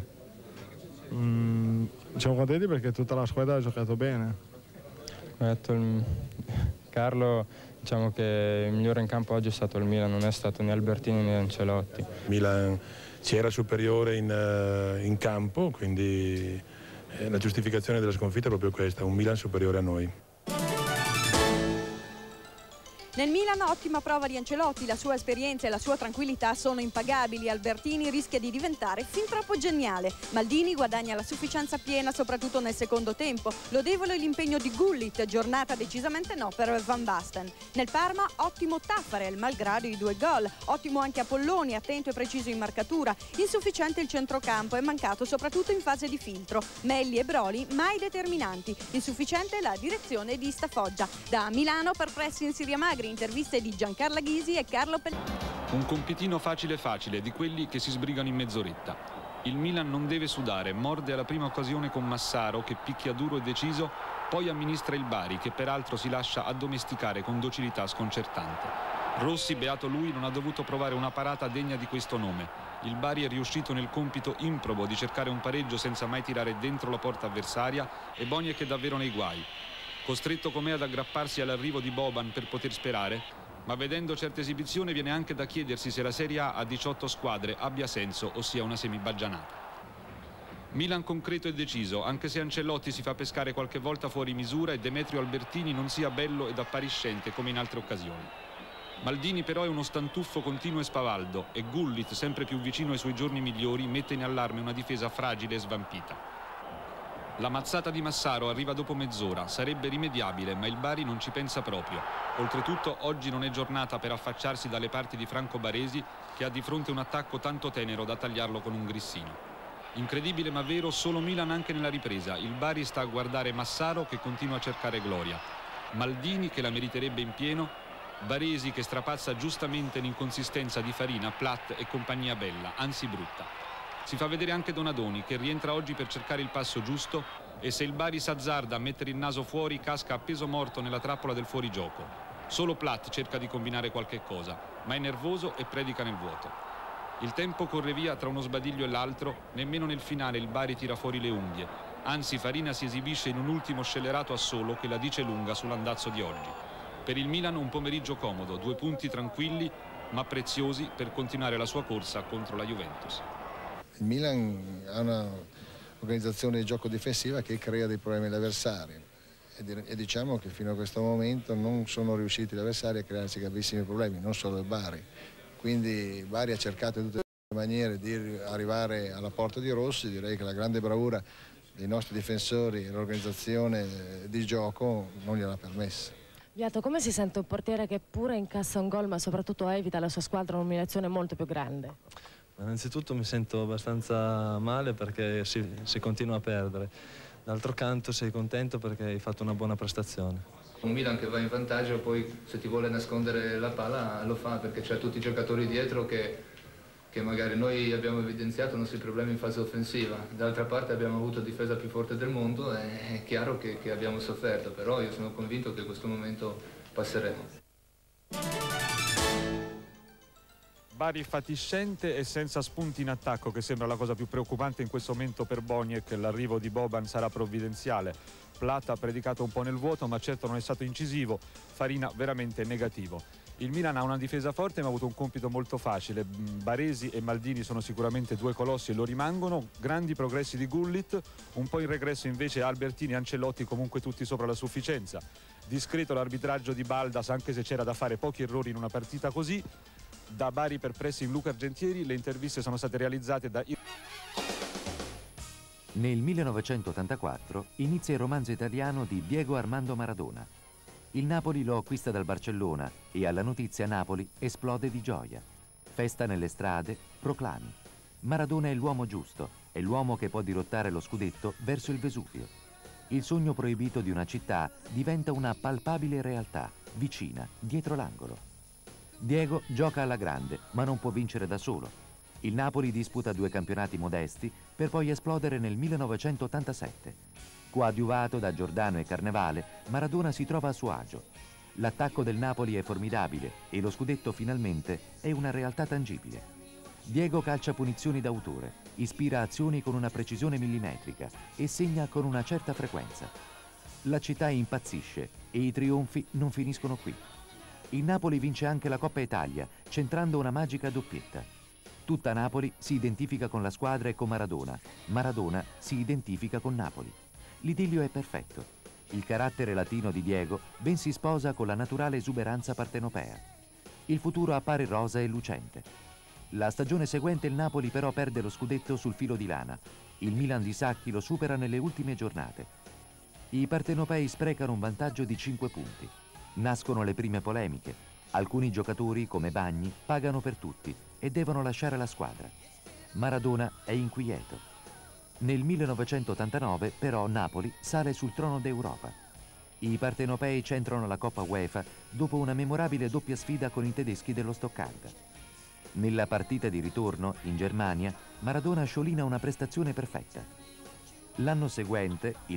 Siamo contenti perché tutta la squadra ha giocato bene. Come ha detto Carlo, diciamo che il migliore in campo oggi è stato il Milan, non è stato né Albertini né Ancelotti. Milan ci era superiore in campo, quindi la giustificazione della sconfitta è proprio questa, un Milan superiore a noi. Nel Milan ottima prova di Ancelotti, la sua esperienza e la sua tranquillità sono impagabili. Albertini rischia di diventare fin troppo geniale. Maldini guadagna la sufficienza piena soprattutto nel secondo tempo. Lodevole l'impegno di Gullit, giornata decisamente no per Van Basten. Nel Parma ottimo Taffarel, malgrado i 2 gol. Ottimo anche Apolloni, attento e preciso in marcatura. Insufficiente il centrocampo, è mancato soprattutto in fase di filtro. Melli e Broli mai determinanti. Insufficiente la direzione di Stafoggia. Da Milano per Pressing Siria Magri, interviste di Giancarla Ghisi e Carlo Pellegrini. Un compitino facile di quelli che si sbrigano in mezz'oretta. Il Milan non deve sudare, morde alla prima occasione con Massaro che picchia duro e deciso, poi amministra il Bari che peraltro si lascia addomesticare con docilità sconcertante. Rossi, beato lui, non ha dovuto provare una parata degna di questo nome. Il Bari è riuscito nel compito improbo di cercare un pareggio senza mai tirare dentro la porta avversaria e Boniek è davvero nei guai. Costretto com'è ad aggrapparsi all'arrivo di Boban per poter sperare, ma vedendo certe esibizioni viene anche da chiedersi se la Serie A a 18 squadre abbia senso o sia una semibaggianata. Milan concreto e deciso, anche se Ancelotti si fa pescare qualche volta fuori misura e Demetrio Albertini non sia bello ed appariscente come in altre occasioni. Maldini però è uno stantuffo continuo e spavaldo e Gullit, sempre più vicino ai suoi giorni migliori, mette in allarme una difesa fragile e svampita. La mazzata di Massaro arriva dopo mezz'ora, sarebbe rimediabile, ma il Bari non ci pensa proprio. Oltretutto oggi non è giornata per affacciarsi dalle parti di Franco Baresi, che ha di fronte un attacco tanto tenero da tagliarlo con un grissino. Incredibile ma vero, solo Milan anche nella ripresa. Il Bari sta a guardare Massaro che continua a cercare gloria. Maldini che la meriterebbe in pieno, Baresi che strapazza giustamente l'inconsistenza di Farina, Platt e compagnia bella, anzi brutta. Si fa vedere anche Donadoni che rientra oggi per cercare il passo giusto e se il Bari s'azzarda a mettere il naso fuori casca a peso morto nella trappola del fuorigioco. Solo Platt cerca di combinare qualche cosa, ma è nervoso e predica nel vuoto. Il tempo corre via tra uno sbadiglio e l'altro, nemmeno nel finale il Bari tira fuori le unghie. Anzi Farina si esibisce in un ultimo scellerato assolo che la dice lunga sull'andazzo di oggi. Per il Milan un pomeriggio comodo, 2 punti tranquilli ma preziosi per continuare la sua corsa contro la Juventus. Il Milan ha un'organizzazione di gioco difensiva che crea dei problemi agli avversari e diciamo che fino a questo momento non sono riusciti gli avversari a crearsi gravissimi problemi, non solo il Bari. Quindi il Bari ha cercato in tutte le maniere di arrivare alla porta di Rossi, direi che la grande bravura dei nostri difensori e l'organizzazione di gioco non gliel'ha permessa. Viato, come si sente un portiere che pure incassa un gol ma soprattutto evita alla sua squadra un'umiliazione molto più grande? Innanzitutto mi sento abbastanza male perché si continua a perdere. D'altro canto sei contento perché hai fatto una buona prestazione. Un Milan che va in vantaggio, poi se ti vuole nascondere la palla lo fa, perché c'ha tutti i giocatori dietro che magari noi abbiamo evidenziato i nostri problemi in fase offensiva. D'altra parte abbiamo avuto difesa più forte del mondo, è chiaro che abbiamo sofferto, però io sono convinto che questo momento passeremo. Bari fatiscente e senza spunti in attacco, che sembra la cosa più preoccupante in questo momento per Boniek. L'arrivo di Boban sarà provvidenziale. Plata ha predicato un po' nel vuoto, ma certo non è stato incisivo. Farina veramente negativo. Il Milan ha una difesa forte ma ha avuto un compito molto facile. Baresi e Maldini sono sicuramente due colossi e lo rimangono. Grandi progressi di Gullit, un po' in regresso invece Albertini e Ancelotti, comunque tutti sopra la sufficienza. Discreto l'arbitraggio di Baldas, anche se c'era da fare pochi errori in una partita così. Da Bari per pressing Luca Argentieri, le interviste sono state realizzate da... Nel 1984 inizia il romanzo italiano di Diego Armando Maradona. Il Napoli lo acquista dal Barcellona e alla notizia Napoli esplode di gioia. Festa nelle strade, proclami. Maradona è l'uomo giusto, è l'uomo che può dirottare lo scudetto verso il Vesuvio. Il sogno proibito di una città diventa una palpabile realtà, vicina, dietro l'angolo. Diego gioca alla grande, ma non può vincere da solo. Il Napoli disputa 2 campionati modesti per poi esplodere nel 1987. Coadiuvato da Giordano e Carnevale, Maradona si trova a suo agio. L'attacco del Napoli è formidabile e lo scudetto finalmente è una realtà tangibile. Diego calcia punizioni d'autore, ispira azioni con una precisione millimetrica e segna con una certa frequenza. La città impazzisce e i trionfi non finiscono qui. Il Napoli vince anche la Coppa Italia, centrando una magica doppietta. Tutta Napoli si identifica con la squadra e con Maradona. Maradona si identifica con Napoli. L'idillio è perfetto. Il carattere latino di Diego ben si sposa con la naturale esuberanza partenopea. Il futuro appare rosa e lucente. La stagione seguente il Napoli però perde lo scudetto sul filo di lana. Il Milan di Sacchi lo supera nelle ultime giornate. I partenopei sprecano un vantaggio di 5 punti. Nascono le prime polemiche. Alcuni giocatori, come Bagni, pagano per tutti e devono lasciare la squadra. Maradona è inquieto. Nel 1989, però, Napoli sale sul trono d'Europa. I partenopei centrano la Coppa UEFA dopo una memorabile doppia sfida con i tedeschi dello Stoccarda. Nella partita di ritorno, in Germania, Maradona sciolina una prestazione perfetta. L'anno seguente, il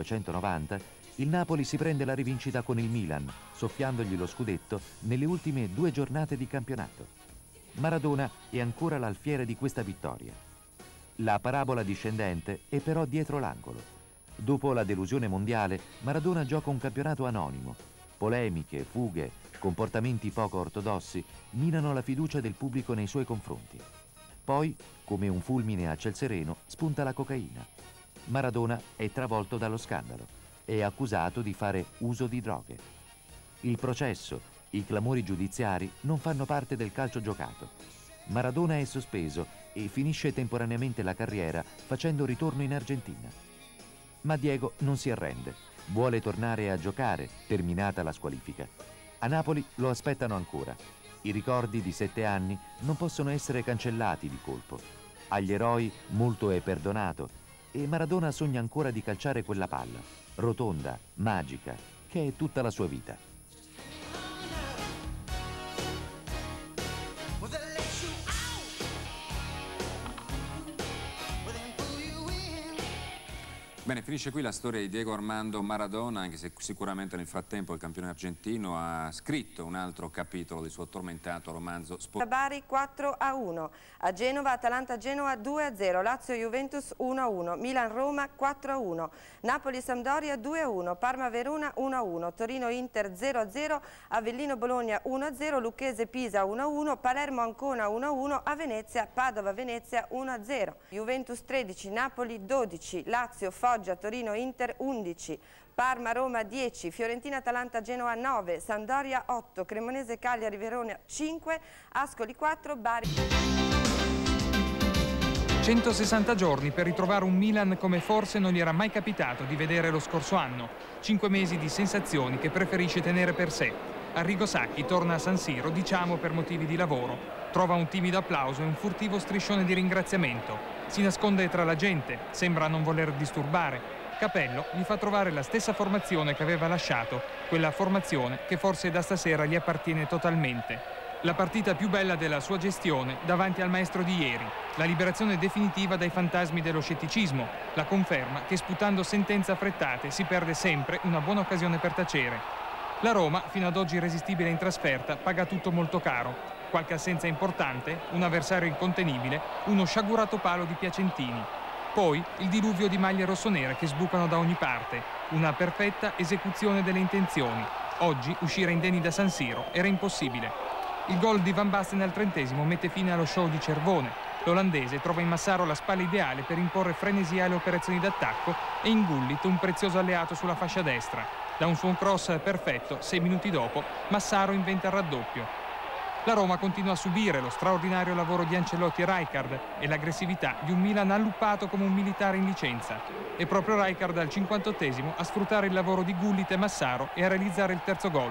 1990, il Napoli si prende la rivincita con il Milan, soffiandogli lo scudetto nelle ultime 2 giornate di campionato. Maradona è ancora l'alfiere di questa vittoria. La parabola discendente è però dietro l'angolo. Dopo la delusione mondiale, Maradona gioca un campionato anonimo. Polemiche, fughe, comportamenti poco ortodossi minano la fiducia del pubblico nei suoi confronti. Poi, come un fulmine a ciel sereno, spunta la cocaina. Maradona è travolto dallo scandalo. È accusato di fare uso di droghe. Il processo, i clamori giudiziari non fanno parte del calcio giocato. Maradona è sospeso e finisce temporaneamente la carriera facendo ritorno in Argentina. Ma Diego non si arrende. Vuole tornare a giocare, terminata la squalifica. A Napoli lo aspettano ancora. I ricordi di 7 anni non possono essere cancellati di colpo. Agli eroi molto è perdonato e Maradona sogna ancora di calciare quella palla, rotonda, magica, che è tutta la sua vita. Bene, finisce qui la storia di Diego Armando Maradona, anche se sicuramente nel frattempo il campione argentino ha scritto un altro capitolo del suo tormentato romanzo sportivo. Bari 4-1, a Genova Atalanta-Genoa 2-0, Lazio-Juventus 1-1, Milan-Roma 4-1, Napoli-Sampdoria 2-1, Parma-Verona 1-1, Torino-Inter 0-0, Avellino-Bologna 1-0, Lucchese-Pisa 1-1, Palermo-Ancona 1-1, a Venezia Padova-Venezia 1-0, Juventus 13, Napoli 12, Lazio Foggia Torino Inter 11, Parma Roma 10, Fiorentina Atalanta Genoa 9, Sampdoria 8, Cremonese Cagliari Verona 5, Ascoli 4, Bari. 160 giorni per ritrovare un Milan come forse non gli era mai capitato di vedere lo scorso anno. 5 mesi di sensazioni che preferisce tenere per sé. Arrigo Sacchi torna a San Siro, diciamo per motivi di lavoro. Trova un timido applauso e un furtivo striscione di ringraziamento. Si nasconde tra la gente, sembra non voler disturbare. Capello gli fa trovare la stessa formazione che aveva lasciato, quella formazione che forse da stasera gli appartiene totalmente. La partita più bella della sua gestione davanti al maestro di ieri, la liberazione definitiva dai fantasmi dello scetticismo, la conferma che sputando sentenze affrettate si perde sempre una buona occasione per tacere. La Roma, fino ad oggi irresistibile in trasferta, paga tutto molto caro. Qualche assenza importante, un avversario incontenibile, uno sciagurato palo di Piacentini. Poi il diluvio di maglie rossonere che sbucano da ogni parte, una perfetta esecuzione delle intenzioni. Oggi uscire indenni da San Siro era impossibile. Il gol di Van Basten al 30° mette fine allo show di Cervone. L'olandese trova in Massaro la spalla ideale per imporre frenesia alle operazioni d'attacco e in Gullit un prezioso alleato sulla fascia destra. Da un suo cross perfetto, 6 minuti dopo, Massaro inventa il raddoppio. La Roma continua a subire lo straordinario lavoro di Ancelotti e Rijkaard e l'aggressività di un Milan alluppato come un militare in licenza. E proprio Rijkaard al 58° a sfruttare il lavoro di Gullit e Massaro e a realizzare il terzo gol.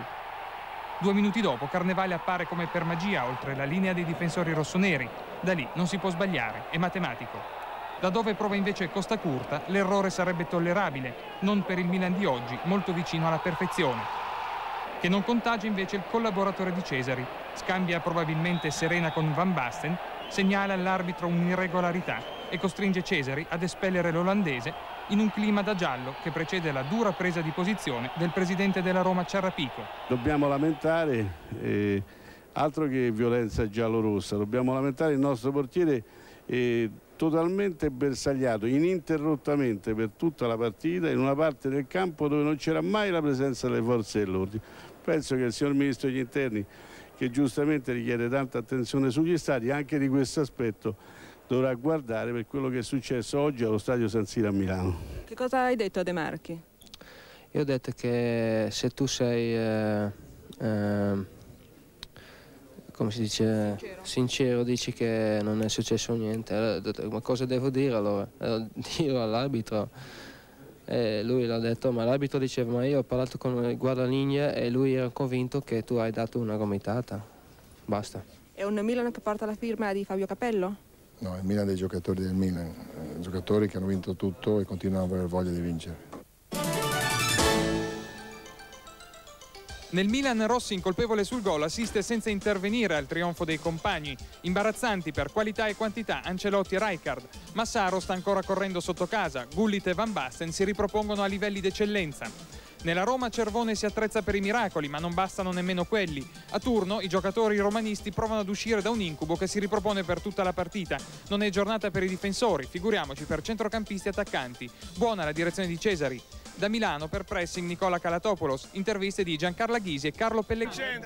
2 minuti dopo Carnevale appare come per magia oltre la linea dei difensori rossoneri. Da lì non si può sbagliare, è matematico. Da dove prova invece Costa Curta, l'errore sarebbe tollerabile, non per il Milan di oggi, molto vicino alla perfezione. Che non contagia invece il collaboratore di Cesari. Scambia probabilmente Serena con Van Basten, segnala all'arbitro un'irregolarità e costringe Cesari ad espellere l'olandese in un clima da giallo che precede la dura presa di posizione del presidente della Roma Ciarrapico. Dobbiamo lamentare, altro che violenza giallorossa, dobbiamo lamentare il nostro portiere totalmente bersagliato, ininterrottamente per tutta la partita, in una parte del campo dove non c'era mai la presenza delle forze dell'ordine. Penso che il signor Ministro degli Interni, che giustamente richiede tanta attenzione sugli stadi, anche di questo aspetto dovrà guardare per quello che è successo oggi allo stadio San Siro a Milano. Che cosa hai detto a De Marchi? Io ho detto che se tu sei, come si dice, sincero, dici che non è successo niente. Allora, ho detto, ma cosa devo dire allora? Dirlo all'arbitro. E lui l'ha detto, ma l'arbitro diceva, ma io ho parlato con il guardalinea e lui era convinto che tu hai dato una gomitata. Basta. È un Milan che porta la firma di Fabio Capello? No, il Milan dei giocatori del Milan, giocatori che hanno vinto tutto e continuano ad avere voglia di vincere. Nel Milan Rossi, incolpevole sul gol, assiste senza intervenire al trionfo dei compagni. Imbarazzanti per qualità e quantità Ancelotti e Rijkaard. Massaro sta ancora correndo sotto casa. Gullit e Van Basten si ripropongono a livelli d'eccellenza. Nella Roma Cervone si attrezza per i miracoli, ma non bastano nemmeno quelli. A turno i giocatori romanisti provano ad uscire da un incubo che si ripropone per tutta la partita. Non è giornata per i difensori, figuriamoci per centrocampisti e attaccanti. Buona la direzione di Cesari. Da Milano per pressing Nicola Calatopoulos, interviste di Giancarlo Ghisi e Carlo Pellegrini.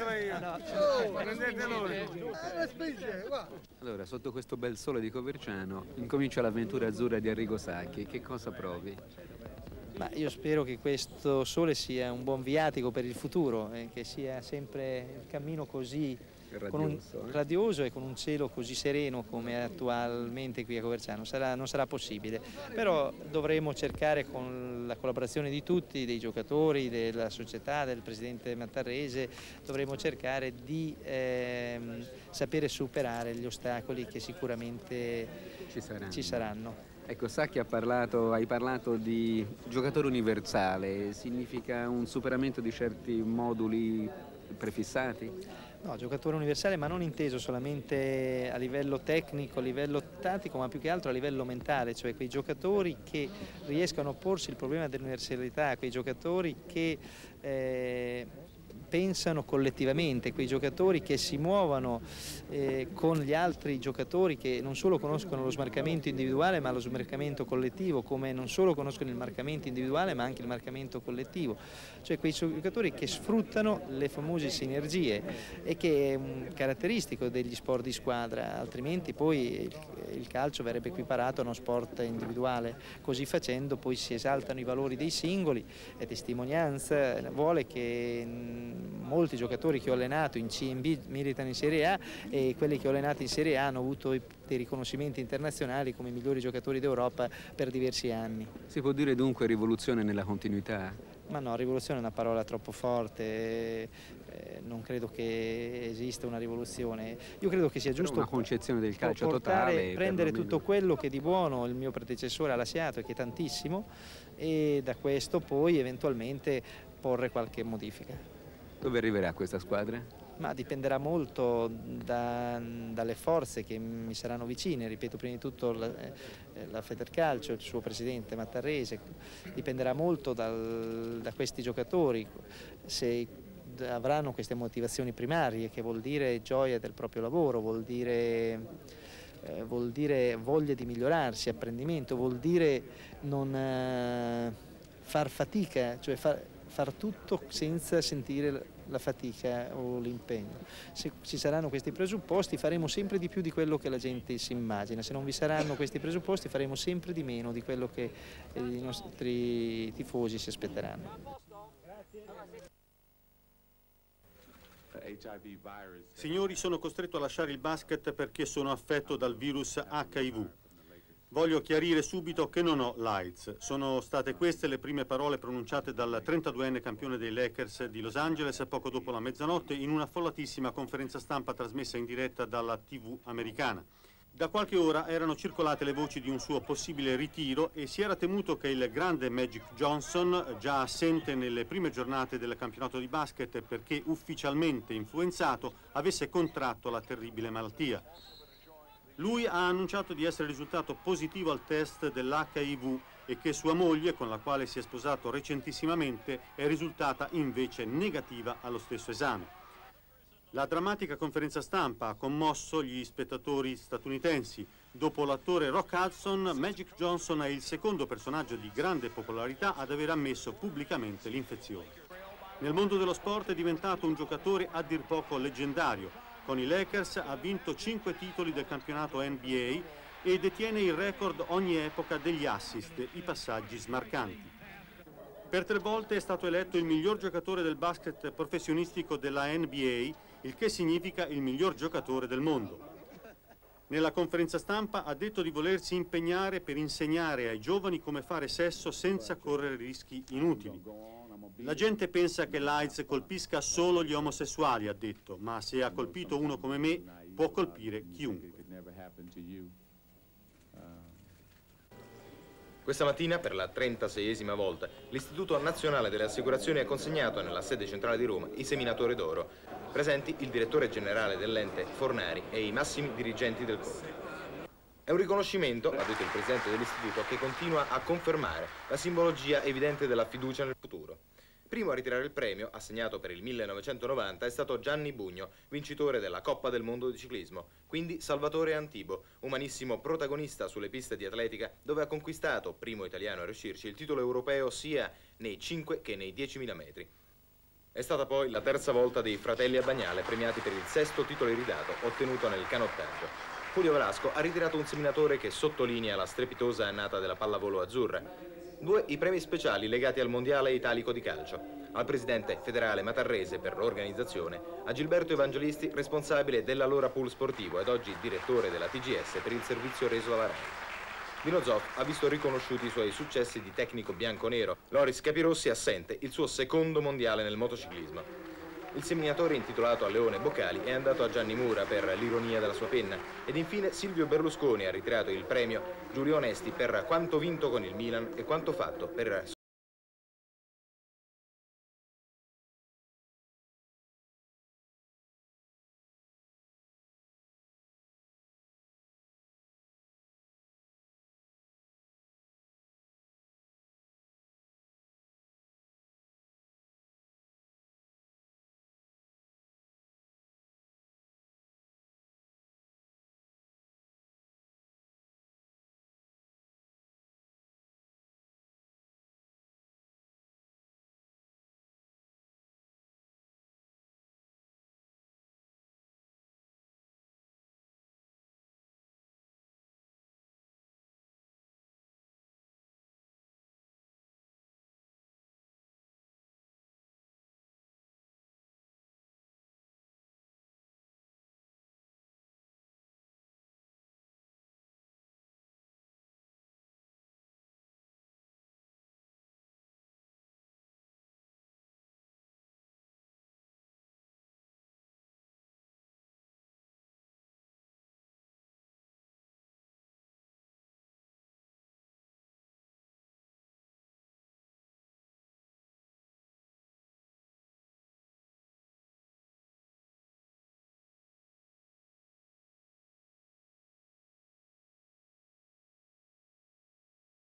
Allora, sotto questo bel sole di Coverciano incomincia l'avventura azzurra di Arrigo Sacchi. Che cosa provi? Ma io spero che questo sole sia un buon viatico per il futuro, che sia sempre il cammino così radioso e con un cielo così sereno come attualmente qui a Coverciano. Non sarà possibile, però dovremo cercare con la collaborazione di tutti, dei giocatori, della società, del presidente Mattarrese, dovremo cercare di sapere superare gli ostacoli che sicuramente ci saranno. Ecco, Sacchi hai parlato di giocatore universale, significa un superamento di certi moduli prefissati? No, giocatore universale, ma non inteso solamente a livello tecnico, a livello tattico, ma più che altro a livello mentale, cioè quei giocatori che riescano a porsi il problema dell'universalità, quei giocatori che pensano collettivamente, quei giocatori che si muovono con gli altri giocatori che non solo conoscono lo smarcamento individuale ma lo smarcamento collettivo, come non solo conoscono il marcamento individuale ma anche il marcamento collettivo, cioè quei giocatori che sfruttano le famose sinergie e che è un caratteristico degli sport di squadra, altrimenti poi il calcio verrebbe equiparato a uno sport individuale, così facendo poi si esaltano i valori dei singoli e testimonianza vuole che molti giocatori che ho allenato in C e in B militano in Serie A, e quelli che ho allenato in Serie A hanno avuto dei riconoscimenti internazionali come migliori giocatori d'Europa per diversi anni. Si può dire dunque rivoluzione nella continuità? Ma no, rivoluzione è una parola troppo forte, non credo che esista una rivoluzione. Io credo che sia giusto una concezione del calcio totale, prendere tutto quello che di buono il mio predecessore ha lasciato, e che è tantissimo, e da questo poi eventualmente porre qualche modifica. Dove arriverà questa squadra? Ma dipenderà molto dalle forze che mi saranno vicine, ripeto, prima di tutto la Federcalcio, il suo presidente Mattarrese, dipenderà molto da questi giocatori, se avranno queste motivazioni primarie, che vuol dire gioia del proprio lavoro, vuol dire voglia di migliorarsi, apprendimento, vuol dire non far fatica, cioè far tutto senza sentire la fatica o l'impegno. Se ci saranno questi presupposti faremo sempre di più di quello che la gente si immagina, se non vi saranno questi presupposti faremo sempre di meno di quello che i nostri tifosi si aspetteranno. Signori, sono costretto a lasciare il basket perché sono affetto dal virus HIV. Voglio chiarire subito che non ho l'AIDS. Sono state queste le prime parole pronunciate dal 32enne campione dei Lakers di Los Angeles poco dopo la mezzanotte in una affollatissima conferenza stampa trasmessa in diretta dalla TV americana. Da qualche ora erano circolate le voci di un suo possibile ritiro e si era temuto che il grande Magic Johnson, già assente nelle prime giornate del campionato di basket perché ufficialmente influenzato, avesse contratto la terribile malattia. Lui ha annunciato di essere risultato positivo al test dell'HIV e che sua moglie, con la quale si è sposato recentissimamente, è risultata invece negativa allo stesso esame. La drammatica conferenza stampa ha commosso gli spettatori statunitensi. Dopo l'attore Rock Hudson, Magic Johnson è il secondo personaggio di grande popolarità ad aver ammesso pubblicamente l'infezione. Nel mondo dello sport è diventato un giocatore a dir poco leggendario. Con i Lakers ha vinto 5 titoli del campionato NBA e detiene il record ogni epoca degli assist, i passaggi smarcanti. Per 3 volte è stato eletto il miglior giocatore del basket professionistico della NBA, il che significa il miglior giocatore del mondo. Nella conferenza stampa ha detto di volersi impegnare per insegnare ai giovani come fare sesso senza correre rischi inutili. La gente pensa che l'AIDS colpisca solo gli omosessuali, ha detto, ma se ha colpito uno come me, può colpire chiunque. Questa mattina, per la 36esima volta, l'Istituto Nazionale delle Assicurazioni ha consegnato nella sede centrale di Roma i seminatori d'oro, presenti il direttore generale dell'ente Fornari e i massimi dirigenti del corpo. È un riconoscimento, ha detto il presidente dell'istituto, che continua a confermare la simbologia evidente della fiducia nel futuro. Primo a ritirare il premio, assegnato per il 1990, è stato Gianni Bugno, vincitore della Coppa del Mondo di ciclismo, quindi Salvatore Antibo, umanissimo protagonista sulle piste di atletica, dove ha conquistato, primo italiano a riuscirci, il titolo europeo sia nei 5 che nei 10.000 metri. È stata poi la terza volta dei fratelli a Bagnale, premiati per il 6° titolo iridato, ottenuto nel canottaggio. Julio Velasco ha ritirato un seminatore che sottolinea la strepitosa annata della pallavolo azzurra. 2 i premi speciali legati al Mondiale Italico di calcio. Al presidente federale Mattarrese per l'organizzazione, a Gilberto Evangelisti, responsabile dell'allora pool sportivo ed oggi direttore della TGS per il servizio reso dalla RAI. Dino Zoff ha visto riconosciuti i suoi successi di tecnico bianco-nero. Loris Capirossi assente, il suo 2° mondiale nel motociclismo. Il seminatore intitolato a Leone Boccali è andato a Gianni Mura per l'ironia della sua penna ed infine Silvio Berlusconi ha ritirato il premio Giulio Onesti per quanto vinto con il Milan e quanto fatto per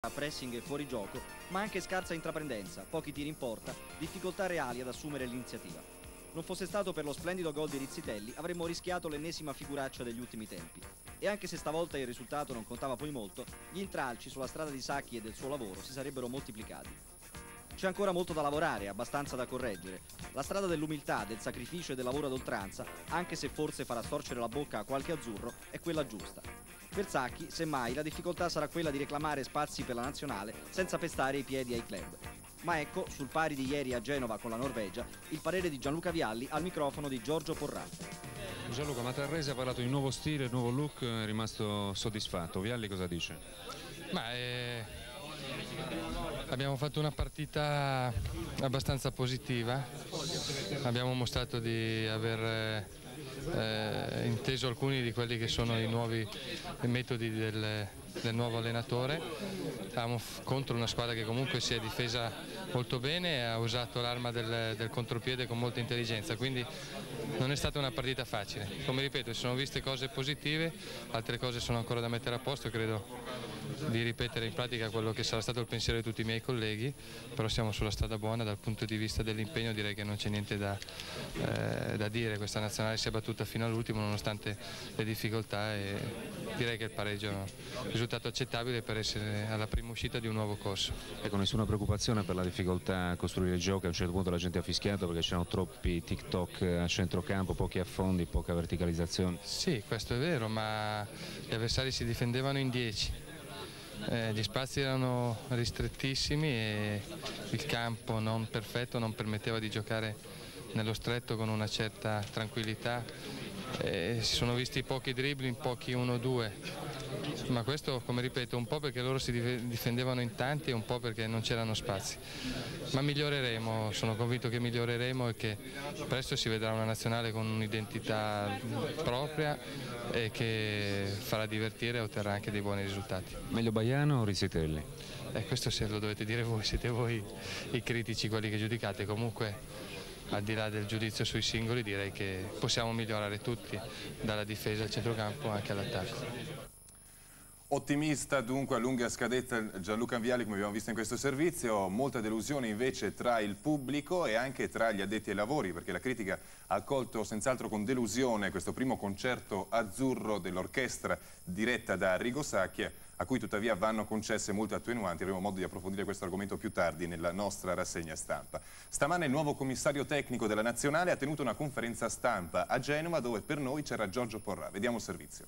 pressing e fuorigioco, ma anche scarsa intraprendenza, pochi tiri in porta, difficoltà reali ad assumere l'iniziativa. Non fosse stato per lo splendido gol di Rizzitelli, avremmo rischiato l'ennesima figuraccia degli ultimi tempi. E anche se stavolta il risultato non contava poi molto, gli intralci sulla strada di Sacchi e del suo lavoro si sarebbero moltiplicati. C'è ancora molto da lavorare, abbastanza da correggere. La strada dell'umiltà, del sacrificio e del lavoro ad oltranza, anche se forse farà storcere la bocca a qualche azzurro, è quella giusta. Per Sacchi, semmai, la difficoltà sarà quella di reclamare spazi per la nazionale senza pestare i piedi ai club. Ma ecco, sul pari di ieri a Genova con la Norvegia, il parere di Gianluca Vialli al microfono di Giorgio Porrà. Gianluca Matarrese ha parlato di nuovo stile, nuovo look, è rimasto soddisfatto. Vialli cosa dice? Abbiamo fatto una partita abbastanza positiva, abbiamo mostrato di aver inteso alcuni di quelli che sono i nuovi metodi del nuovo allenatore. Eravamo contro una squadra che comunque si è difesa molto bene e ha usato l'arma del contropiede con molta intelligenza, quindi non è stata una partita facile. Come ripeto, si sono viste cose positive, altre cose sono ancora da mettere a posto, credo di ripetere in pratica quello che sarà stato il pensiero di tutti i miei colleghi, però siamo sulla strada buona. Dal punto di vista dell'impegno direi che non c'è niente da dire, questa nazionale si è battuta fino all'ultimo nonostante le difficoltà e direi che il pareggio è un risultato accettabile per essere alla prima uscita di un nuovo corso. Ecco, nessuna preoccupazione per la difficoltà a costruire il gioco? A un certo punto la gente ha fischiato perché c'erano troppi TikTok a centrocampo, pochi affondi, poca verticalizzazione. Sì, questo è vero, ma gli avversari si difendevano in 10. Gli spazi erano ristrettissimi e il campo non perfetto non permetteva di giocare nello stretto con una certa tranquillità. Si sono visti pochi dribbling, pochi 1-2, ma questo, come ripeto, un po' perché loro si difendevano in tanti e un po' perché non c'erano spazi. Ma miglioreremo, sono convinto che miglioreremo e che presto si vedrà una nazionale con un'identità propria e che farà divertire e otterrà anche dei buoni risultati. Meglio Baiano o Rizzitelli? Questo se lo dovete dire voi, siete voi i critici, quelli che giudicate. Comunque, al di là del giudizio sui singoli, direi che possiamo migliorare tutti, dalla difesa al centrocampo anche all'attacco. Ottimista dunque a lunga scadenza Gianluca Vialli, come abbiamo visto in questo servizio, molta delusione invece tra il pubblico e anche tra gli addetti ai lavori, perché la critica ha accolto senz'altro con delusione questo primo concerto azzurro dell'orchestra diretta da Arrigo Sacchi, a cui tuttavia vanno concesse molte attenuanti. Avremo modo di approfondire questo argomento più tardi nella nostra rassegna stampa. Stamane il nuovo commissario tecnico della Nazionale ha tenuto una conferenza stampa a Genova dove per noi c'era Giorgio Porrà. Vediamo il servizio.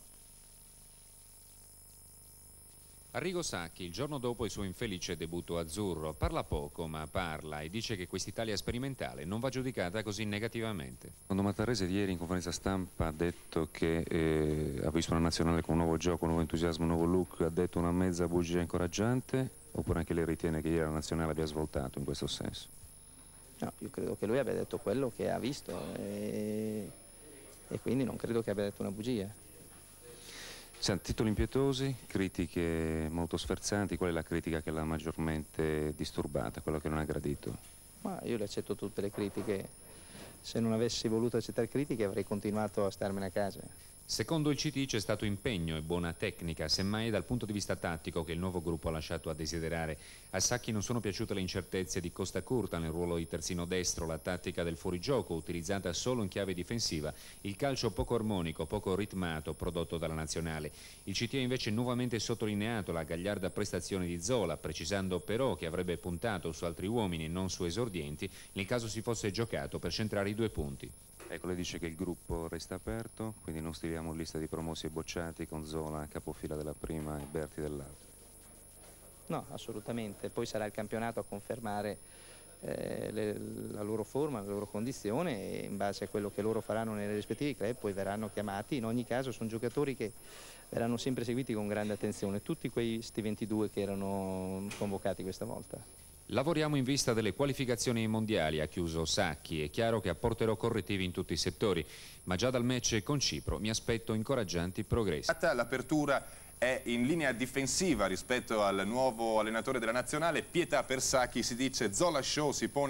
Arrigo Sacchi, il giorno dopo il suo infelice debutto azzurro, parla poco ma parla e dice che quest'Italia sperimentale non va giudicata così negativamente. Quando Matarrese ieri in conferenza stampa ha detto che ha visto una nazionale con un nuovo gioco, un nuovo entusiasmo, un nuovo look, ha detto una mezza bugia incoraggiante, oppure anche lei ritiene che ieri la nazionale abbia svoltato in questo senso? No, io credo che lui abbia detto quello che ha visto e quindi non credo che abbia detto una bugia. Titoli impietosi, critiche molto sferzanti, qual è la critica che l'ha maggiormente disturbata, quella che non ha gradito? Ma io le accetto tutte le critiche, se non avessi voluto accettare critiche avrei continuato a starmene a casa. Secondo il CT c'è stato impegno e buona tecnica, semmai dal punto di vista tattico che il nuovo gruppo ha lasciato a desiderare. A Sacchi non sono piaciute le incertezze di Costa Curta nel ruolo di terzino destro, la tattica del fuorigioco utilizzata solo in chiave difensiva, il calcio poco armonico, poco ritmato prodotto dalla nazionale. Il CT ha invece nuovamente sottolineato la gagliarda prestazione di Zola, precisando però che avrebbe puntato su altri uomini e non su esordienti nel caso si fosse giocato per centrare i 2 punti. Ecco, lei dice che il gruppo resta aperto, quindi non stiliamo lista di promossi e bocciati con Zola capofila della prima e Berti dell'altra. No, assolutamente, poi sarà il campionato a confermare la loro forma, la loro condizione e in base a quello che loro faranno nei rispettivi club poi verranno chiamati. In ogni caso sono giocatori che verranno sempre seguiti con grande attenzione, tutti questi 22 che erano convocati questa volta. Lavoriamo in vista delle qualificazioni ai mondiali, ha chiuso Sacchi. È chiaro che apporterò correttivi in tutti i settori, ma già dal match con Cipro mi aspetto incoraggianti progressi. L'apertura è in linea difensiva rispetto al nuovo allenatore della nazionale. Pietà per Sacchi, si dice Zola Show, si pone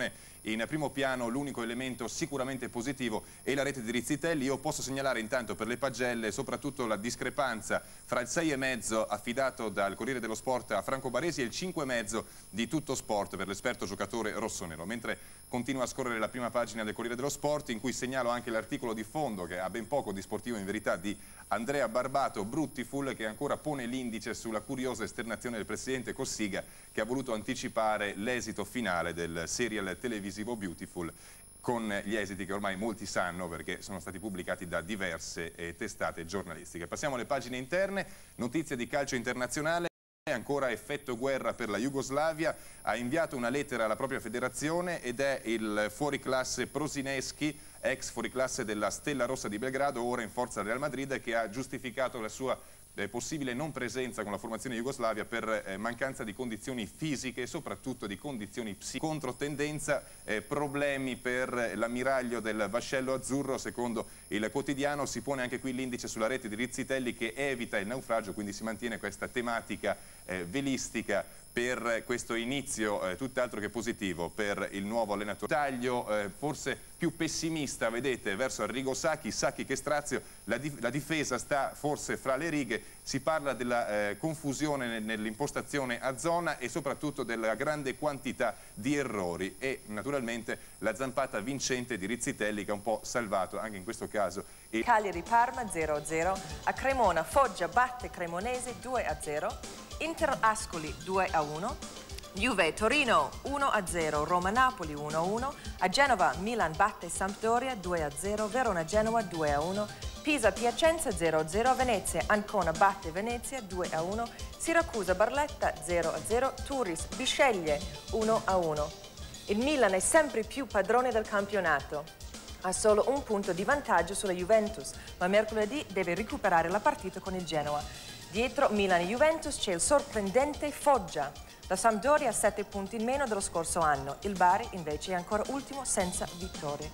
In primo piano l'unico elemento sicuramente positivo è la rete di Rizzitelli. Io posso segnalare intanto per le pagelle soprattutto la discrepanza fra il 6,5 affidato dal Corriere dello Sport a Franco Baresi e il 5,5 di Tutto Sport per l'esperto giocatore rossonero. Mentre continua a scorrere la prima pagina del Corriere dello Sport, in cui segnalo anche l'articolo di fondo, che ha ben poco di sportivo in verità, di Andrea Barbato, Bruttiful, che ancora pone l'indice sulla curiosa esternazione del presidente Cossiga, che ha voluto anticipare l'esito finale del serial televisivo Beautiful, con gli esiti che ormai molti sanno perché sono stati pubblicati da diverse testate giornalistiche. Passiamo alle pagine interne, notizie di calcio internazionale. Ancora effetto guerra per la Jugoslavia, ha inviato una lettera alla propria federazione ed è il fuoriclasse Prosineschi, ex fuoriclasse della Stella Rossa di Belgrado, ora in forza al Real Madrid, che ha giustificato la sua possibile non presenza con la formazione Jugoslavia per mancanza di condizioni fisiche e soprattutto di condizioni controtendenza, problemi per l'ammiraglio del vascello azzurro. Secondo il quotidiano si pone anche qui l'indice sulla rete di Rizzitelli, che evita il naufragio, quindi si mantiene questa tematica velistica per questo inizio tutt'altro che positivo per il nuovo allenatore. Taglio forse più pessimista, vedete, verso Arrigo Sacchi che Strazio, la difesa sta forse fra le righe, si parla della confusione nell'impostazione a zona e soprattutto della grande quantità di errori e naturalmente la zampata vincente di Rizzitelli, che ha un po' salvato anche in questo caso. Cagliari-Parma 0-0, a Cremona Foggia batte Cremonese 2-0, Inter Ascoli 2-1, Juve Torino 1-0, Roma Napoli 1-1, a Genova Milan batte Sampdoria 2-0, Verona Genoa 2-1, Pisa Piacenza 0-0, Venezia Ancona batte Venezia 2-1, Siracusa Barletta 0-0, Turris Bisceglie 1-1. Il Milan è sempre più padrone del campionato. Ha solo un punto di vantaggio sulla Juventus, ma mercoledì deve recuperare la partita con il Genoa. Dietro Milan e Juventus c'è il sorprendente Foggia. La Sampdoria ha 7 punti in meno dello scorso anno. Il Bari invece è ancora ultimo senza vittorie.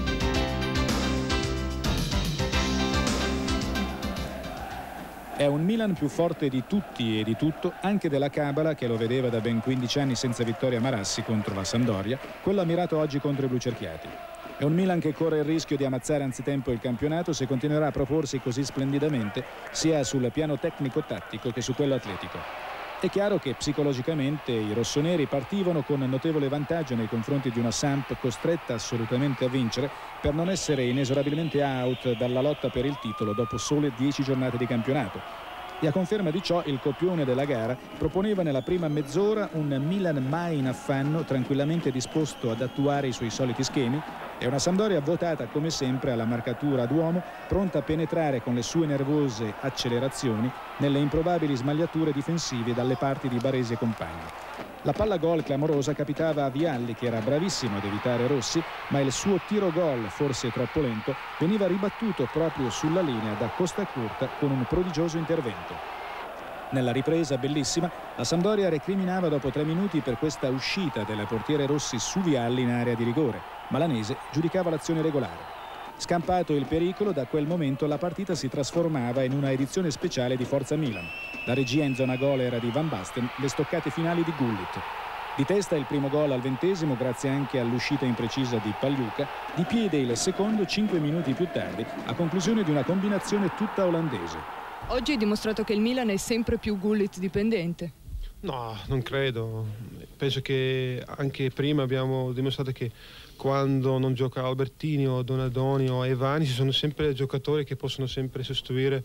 È un Milan più forte di tutti e di tutto, anche della Cabala, che lo vedeva da ben 15 anni senza vittoria a Marassi contro la Sampdoria, quello ammirato oggi contro i blucerchiati. È un Milan che corre il rischio di ammazzare anzitempo il campionato se continuerà a proporsi così splendidamente, sia sul piano tecnico-tattico che su quello atletico. È chiaro che psicologicamente i rossoneri partivano con notevole vantaggio nei confronti di una Samp costretta assolutamente a vincere per non essere inesorabilmente out dalla lotta per il titolo dopo sole 10 giornate di campionato. E a conferma di ciò il copione della gara proponeva nella prima mezz'ora un Milan mai in affanno, tranquillamente disposto ad attuare i suoi soliti schemi, e una Sampdoria votata come sempre alla marcatura ad uomo, pronta a penetrare con le sue nervose accelerazioni nelle improbabili smagliature difensive dalle parti di Baresi e compagni. La palla gol clamorosa capitava a Vialli, che era bravissimo ad evitare Rossi, ma il suo tiro gol, forse troppo lento, veniva ribattuto proprio sulla linea da Costacurta con un prodigioso intervento. Nella ripresa bellissima, la Sampdoria recriminava dopo 3 minuti per questa uscita del portiere Rossi su Vialli in area di rigore, ma l'Anese giudicava l'azione regolare. Scampato il pericolo, da quel momento la partita si trasformava in una edizione speciale di Forza Milan. La regia in zona gol era di Van Basten, le stoccate finali di Gullit. Di testa il primo gol al 20° grazie anche all'uscita imprecisa di Pagliuca, di piede il secondo 5 minuti più tardi, a conclusione di una combinazione tutta olandese. Oggi hai dimostrato che il Milan è sempre più Gullit dipendente. No, non credo. Penso che anche prima abbiamo dimostrato che quando non gioca Albertini o Donadoni o Evani ci sono sempre giocatori che possono sempre sostituire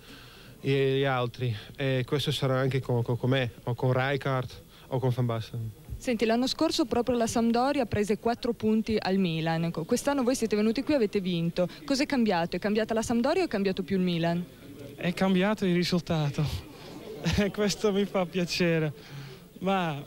gli altri, e questo sarà anche con me o con Rijkaard o con Van Basten. Senti, l'anno scorso proprio la Sampdoria prese 4 punti al Milan. Quest'anno voi siete venuti qui e avete vinto. Cos'è cambiato? È cambiata la Sampdoria o è cambiato più il Milan? È cambiato il risultato. Questo mi fa piacere, ma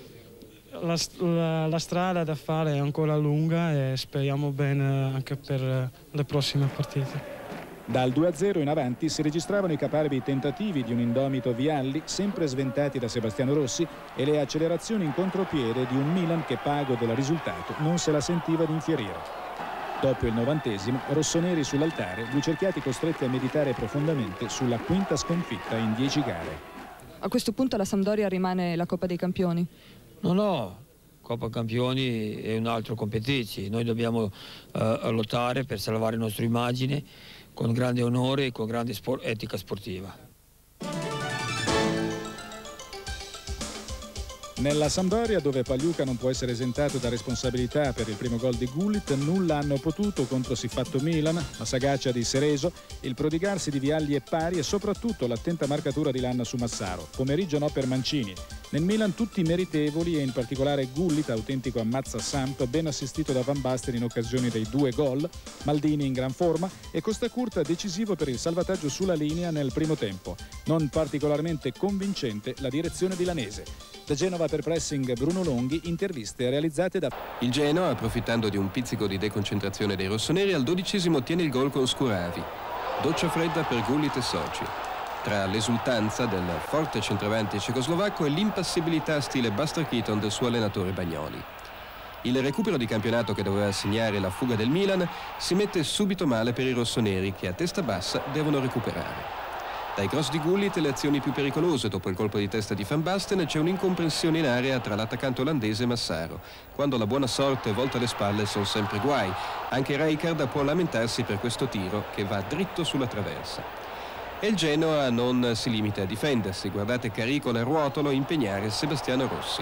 la strada da fare è ancora lunga e speriamo bene anche per le prossime partite. Dal 2-0 in avanti si registravano i caparbi tentativi di un indomito Vialli, sempre sventati da Sebastiano Rossi, e le accelerazioni in contropiede di un Milan che, pago del risultato, non se la sentiva di infierire. Dopo il 90°, rossoneri sull'altare, blucerchiati costretti a meditare profondamente sulla 5ª sconfitta in 10 gare. A questo punto la Sampdoria rimane la Coppa dei Campioni? No, Coppa Campioni è un altro competizione, noi dobbiamo lottare per salvare la nostra immagine con grande onore e con grande etica sportiva. Nella Sampdoria, dove Pagliuca non può essere esentato da responsabilità per il primo gol di Gullit, nulla hanno potuto contro siffatto Milan, la sagacia di Cerezo, il prodigarsi di Vialli e Pari e soprattutto l'attenta marcatura di Lanna su Massaro. Pomeriggio no per Mancini. Nel Milan tutti meritevoli e in particolare Gullit, autentico ammazza Samp, ben assistito da Van Basten in occasione dei 2 gol, Maldini in gran forma e Costacurta decisivo per il salvataggio sulla linea nel primo tempo. Non particolarmente convincente la direzione milanese. Da Genova per Pressing Bruno Longhi, interviste realizzate da... Il Genoa, approfittando di un pizzico di deconcentrazione dei rossoneri, al 12° ottiene il gol con Scuravi. Doccia fredda per Gullit e soci. Tra l'esultanza del forte centravanti cecoslovacco e l'impassibilità stile Buster Keaton del suo allenatore Bagnoli. Il recupero di campionato che doveva segnare la fuga del Milan si mette subito male per i rossoneri che a testa bassa devono recuperare. Dai cross di Gullit le azioni più pericolose. Dopo il colpo di testa di Van Basten c'è un'incomprensione in area tra l'attaccante olandese e Massaro. Quando la buona sorte volta le spalle sono sempre guai. Anche Rijkaard può lamentarsi per questo tiro che va dritto sulla traversa. E il Genoa non si limita a difendersi. Guardate Caricola e Ruotolo impegnare Sebastiano Rossi.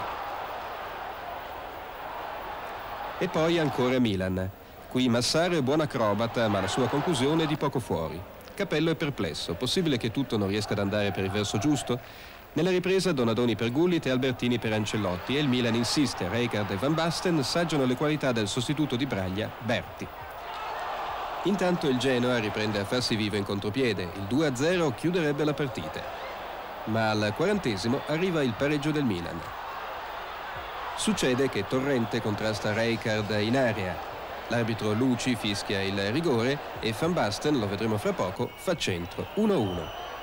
E poi ancora Milan. Qui Massaro è buon acrobata, ma la sua conclusione è di poco fuori. Capello è perplesso, possibile che tutto non riesca ad andare per il verso giusto? Nella ripresa Donadoni per Gullit e Albertini per Ancelotti e il Milan insiste, Rijkaard e Van Basten saggiano le qualità del sostituto di Braglia, Berti. Intanto il Genoa riprende a farsi vivo in contropiede, il 2-0 chiuderebbe la partita. Ma al 40° arriva il pareggio del Milan. Succede che Torrente contrasta Rijkaard in area. L'arbitro Luci fischia il rigore e Van Basten, lo vedremo fra poco, fa centro. 1-1.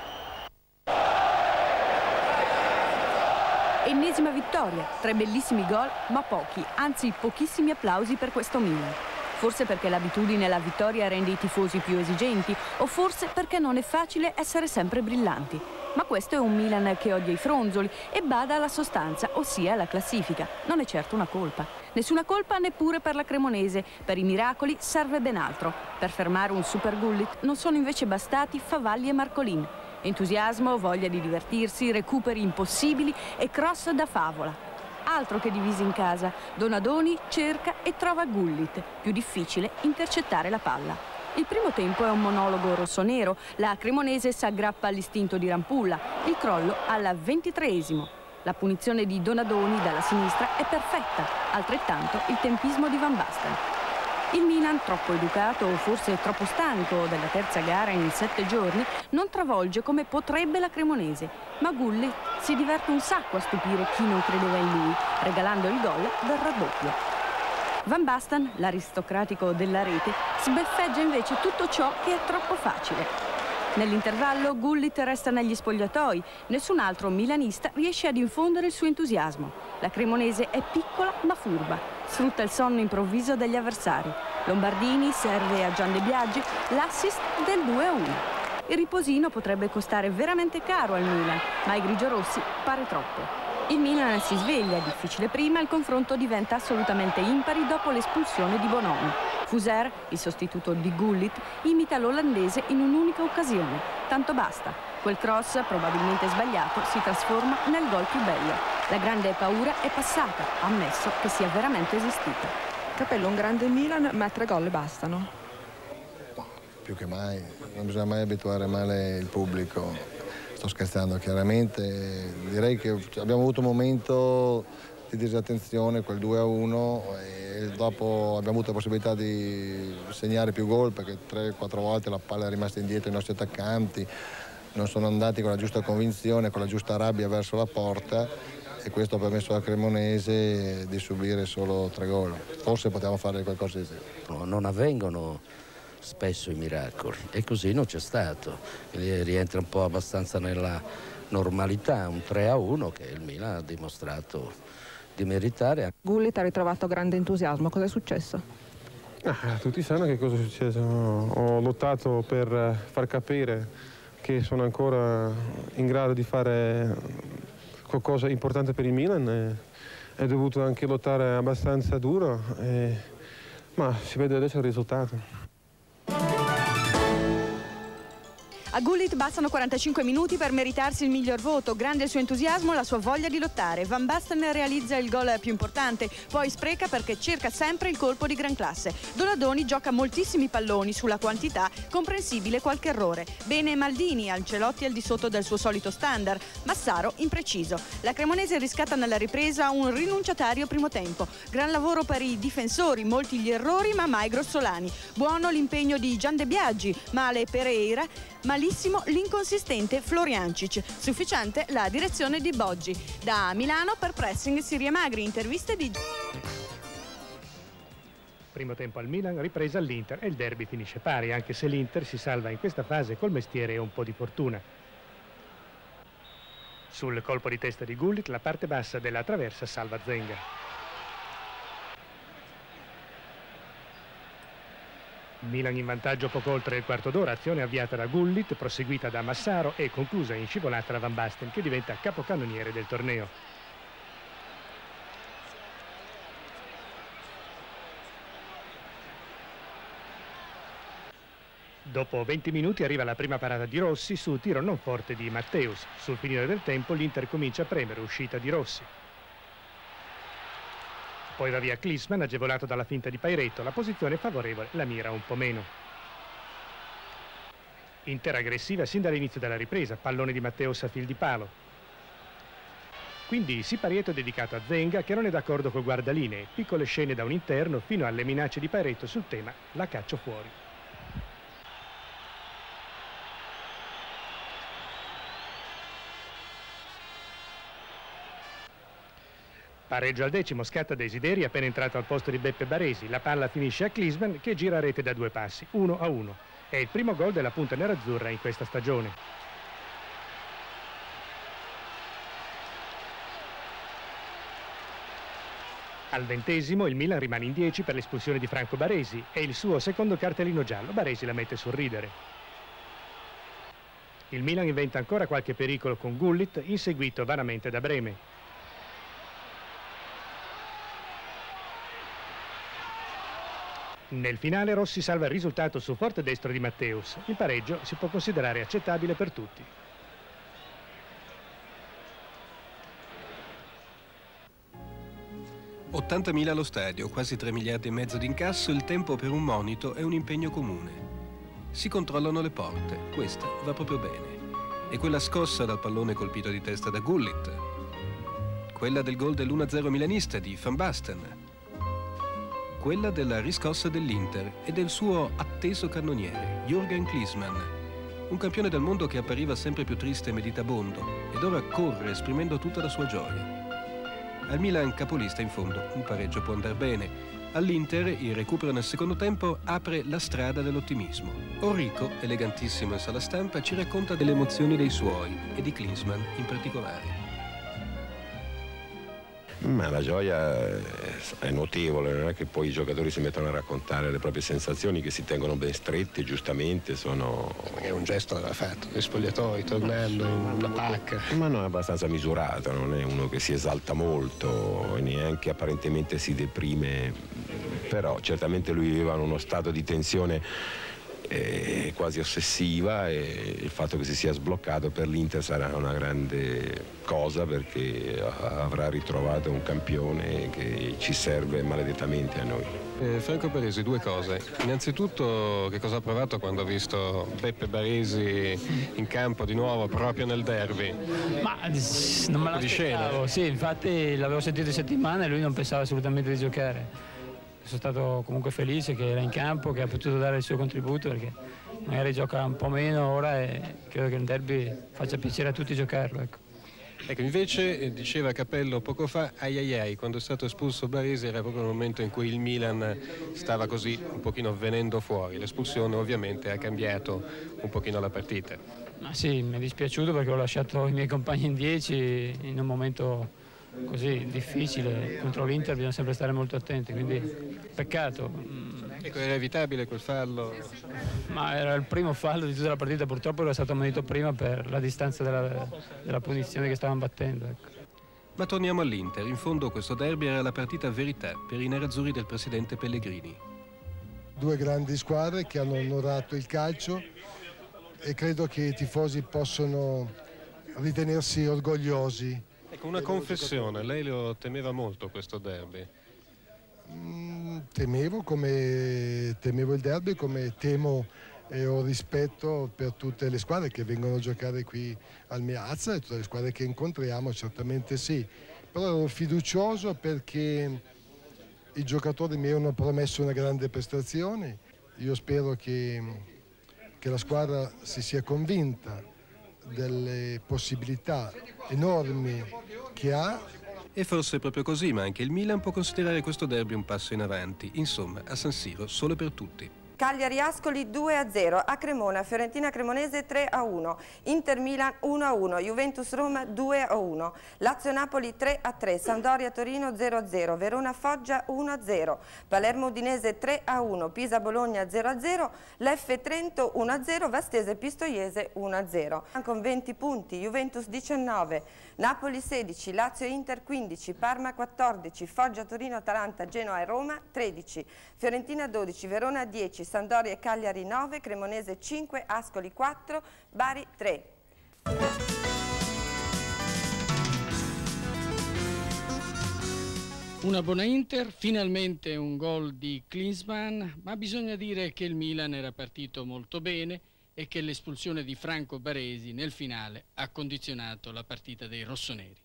Ennesima vittoria, 3 bellissimi gol, ma pochi, anzi pochissimi applausi per questo Milan. Forse perché l'abitudine alla vittoria rende i tifosi più esigenti, o forse perché non è facile essere sempre brillanti. Ma questo è un Milan che odia i fronzoli e bada alla sostanza, ossia alla classifica. Non è certo una colpa. Nessuna colpa neppure per la Cremonese. Per i miracoli serve ben altro. Per fermare un super Gullit non sono invece bastati Favalli e Marcolin. Entusiasmo, voglia di divertirsi, recuperi impossibili e cross da favola. Altro che divisi in casa. Donadoni cerca e trova Gullit. Più difficile intercettare la palla. Il primo tempo è un monologo rossonero. La Cremonese s'aggrappa all'istinto di Rampulla. Il crollo al 23°. La punizione di Donadoni dalla sinistra è perfetta, altrettanto il tempismo di Van Basten. Il Milan, troppo educato o forse troppo stanco della terza gara in 7 giorni, non travolge come potrebbe la Cremonese, ma Gullit si diverte un sacco a stupire chi non credeva in lui, regalando il gol del raddoppio. Van Basten, l'aristocratico della rete, sbeffeggia invece tutto ciò che è troppo facile. Nell'intervallo Gullit resta negli spogliatoi, nessun altro milanista riesce ad infondere il suo entusiasmo. La Cremonese è piccola ma furba, sfrutta il sonno improvviso degli avversari. Lombardini serve a Gian De Biagi l'assist del 2-1. Il riposino potrebbe costare veramente caro al Milan, ma ai grigiorossi pare troppo. Il Milan si sveglia, difficile prima, il confronto diventa assolutamente impari dopo l'espulsione di Bonomi. Fuser, il sostituto di Gullit, imita l'olandese in un'unica occasione. Tanto basta. Quel cross, probabilmente sbagliato, si trasforma nel gol più bello. La grande paura è passata, ammesso che sia veramente esistita. Capello, un grande Milan, ma 3 gol bastano. Più che mai, non bisogna mai abituare male il pubblico. Sto scherzando, chiaramente. Direi che abbiamo avuto un momento di disattenzione, quel 2-1, e dopo abbiamo avuto la possibilità di segnare più gol perché 3-4 volte la palla è rimasta indietro, i nostri attaccanti non sono andati con la giusta convinzione, con la giusta rabbia verso la porta, e questo ha permesso alla Cremonese di subire solo 3 gol. Forse potevamo fare qualcosa di più. Non avvengono spesso i miracoli e così non c'è stato. Rientra un po' abbastanza nella normalità, un 3-1 che il Milan ha dimostrato di meritare. Gullit ha ritrovato grande entusiasmo, cosa è successo? Tutti sanno che cosa è successo. Ho lottato per far capire che sono ancora in grado di fare qualcosa importante per il Milan. è dovuto anche lottare abbastanza duro, ma si vede adesso il risultato. A Gullit bastano 45 minuti per meritarsi il miglior voto. Grande il suo entusiasmo e la sua voglia di lottare. Van Basten realizza il gol più importante, poi spreca perché cerca sempre il colpo di gran classe. Donadoni gioca moltissimi palloni, sulla quantità comprensibile qualche errore. Bene Maldini, Ancelotti al di sotto del suo solito standard. Massaro impreciso. La Cremonese riscatta nella ripresa un rinunciatario primo tempo. Gran lavoro per i difensori, molti gli errori ma mai grossolani. Buono l'impegno di Gian De Biagi, male Pereira, malissimo l'inconsistente Floriancic, sufficiente la direzione di Boggi. Da Milano per Pressing Siria Magri, interviste di... Primo tempo al Milan, ripresa all'Inter e il derby finisce pari, anche se l'Inter si salva in questa fase col mestiere e un po' di fortuna. Sul colpo di testa di Gullit, la parte bassa della traversa salva Zenga. Milan in vantaggio poco oltre il quarto d'ora, azione avviata da Gullit, proseguita da Massaro e conclusa in scivolata da Van Basten, che diventa capocannoniere del torneo. Dopo 20 minuti arriva la prima parata di Rossi su tiro non forte di Matteus. Sul finire del tempo l'Inter comincia a premere, uscita di Rossi. Poi va via Klinsmann, agevolato dalla finta di Pairetto. La posizione è favorevole, la mira un po' meno. Inter aggressiva sin dall'inizio della ripresa, pallone di Matteus a fil di palo. Quindi siparietto dedicato a Zenga, che non è d'accordo col guardalinee. Piccole scene da un interno fino alle minacce di Pairetto sul tema "la caccio fuori". Pareggio al decimo, scatta Desideri appena entrato al posto di Beppe Baresi. La palla finisce a Klinsmann che gira a rete da 2 passi, 1-1. È il primo gol della punta nerazzurra in questa stagione. Al 20° il Milan rimane in 10 per l'espulsione di Franco Baresi e il suo secondo cartellino giallo. Baresi la mette sul ridere. Il Milan inventa ancora qualche pericolo con Gullit, inseguito vanamente da Breme. Nel finale Rossi salva il risultato su forte destro di Matteus. Il pareggio si può considerare accettabile per tutti. $80.000 allo stadio, quasi 3 miliardi e mezzo di incasso, il tempo per un monito e un impegno comune. Si controllano le porte, questa va proprio bene. E quella scossa dal pallone colpito di testa da Gullit. Quella del gol dell'1-0 milanista di Van Basten. Quella della riscossa dell'Inter e del suo atteso cannoniere, Jürgen Klinsmann, un campione del mondo che appariva sempre più triste e meditabondo ed ora corre esprimendo tutta la sua gioia. Al Milan capolista in fondo un pareggio può andare bene, all'Inter il recupero nel secondo tempo apre la strada dell'ottimismo. Orrico, elegantissimo in sala stampa, ci racconta delle emozioni dei suoi e di Klinsmann in particolare. Ma la gioia è notevole, non è che poi i giocatori si mettono a raccontare le proprie sensazioni, che si tengono ben strette, giustamente sono... È un gesto l'ha fatto, gli spogliatoi, tornando, una pacca. Ma no, è abbastanza misurato, non è uno che si esalta molto, neanche apparentemente si deprime, però certamente lui viveva in uno stato di tensione quasi ossessiva e il fatto che si sia sbloccato per l'Inter sarà una grande cosa, perché avrà ritrovato un campione che ci serve maledettamente a noi. Franco Baresi, 2 cose. Innanzitutto, che cosa ha provato quando ha visto Beppe Baresi in campo di nuovo proprio nel derby? Ma non me l'aspettavo, sì, infatti l'avevo sentito in settimana e lui non pensava assolutamente di giocare. Sono stato comunque felice che era in campo, che ha potuto dare il suo contributo, perché magari gioca un po' meno ora e credo che il derby faccia piacere a tutti giocarlo. Ecco, invece diceva Capello poco fa, quando è stato espulso Baresi era proprio il momento in cui il Milan stava così un pochino venendo fuori. L'espulsione ovviamente ha cambiato un pochino la partita. Ma sì, mi è dispiaciuto perché ho lasciato i miei compagni in 10 in un momento così difficile. Contro l'Inter bisogna sempre stare molto attenti, quindi peccato. Ecco, era evitabile quel fallo? Ma era il primo fallo di tutta la partita, purtroppo era stato ammonito prima per la distanza della punizione che stavano battendo. Ecco. Ma torniamo all'Inter. In fondo questo derby era la partita verità per i nerazzurri del presidente Pellegrini. Due grandi squadre che hanno onorato il calcio e credo che i tifosi possono ritenersi orgogliosi. Ecco, una confessione, lei lo temeva molto questo derby? Temevo il derby, come temo e ho rispetto per tutte le squadre che vengono a giocare qui al Meazza e tutte le squadre che incontriamo, certamente sì. Però ero fiducioso perché i giocatori mi hanno promesso una grande prestazione. Io spero che la squadra si sia convinta delle possibilità enormi che ha. E forse è proprio così, ma anche il Milan può considerare questo derby un passo in avanti. Insomma, a San Siro solo per tutti. Cagliari Ascoli 2-0, a Cremona Fiorentina Cremonese 3-1, Inter Milan 1-1, Juventus Roma 2-1, Lazio Napoli 3-3, Sampdoria Torino 0-0, Verona Foggia 1-0, Palermo Udinese 3-1, Pisa Bologna 0-0, Leffe Trento 1-0, Vastese Pistoiese 1-0. Con 20 punti, Juventus 19, Napoli 16, Lazio Inter 15, Parma 14, Foggia Torino Atalanta Genoa e Roma 13, Fiorentina 12, Verona 10, Sampdoria e Cagliari 9, Cremonese 5, Ascoli 4, Bari 3. Una buona Inter, finalmente un gol di Klinsmann, ma bisogna dire che il Milan era partito molto bene e che l'espulsione di Franco Baresi nel finale ha condizionato la partita dei rossoneri.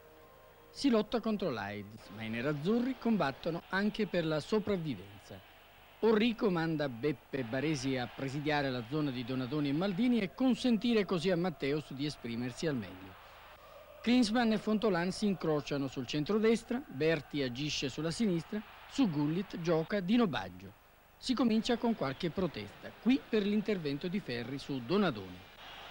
Si lotta contro l'AIDS, ma i nerazzurri combattono anche per la sopravvivenza. Orrico manda Beppe Baresi a presidiare la zona di Donadoni e Maldini e consentire così a Matteus di esprimersi al meglio. Klinsmann e Fontolan si incrociano sul centrodestra, Berti agisce sulla sinistra, su Gullit gioca Dino Baggio. Si comincia con qualche protesta, qui per l'intervento di Ferri su Donadoni.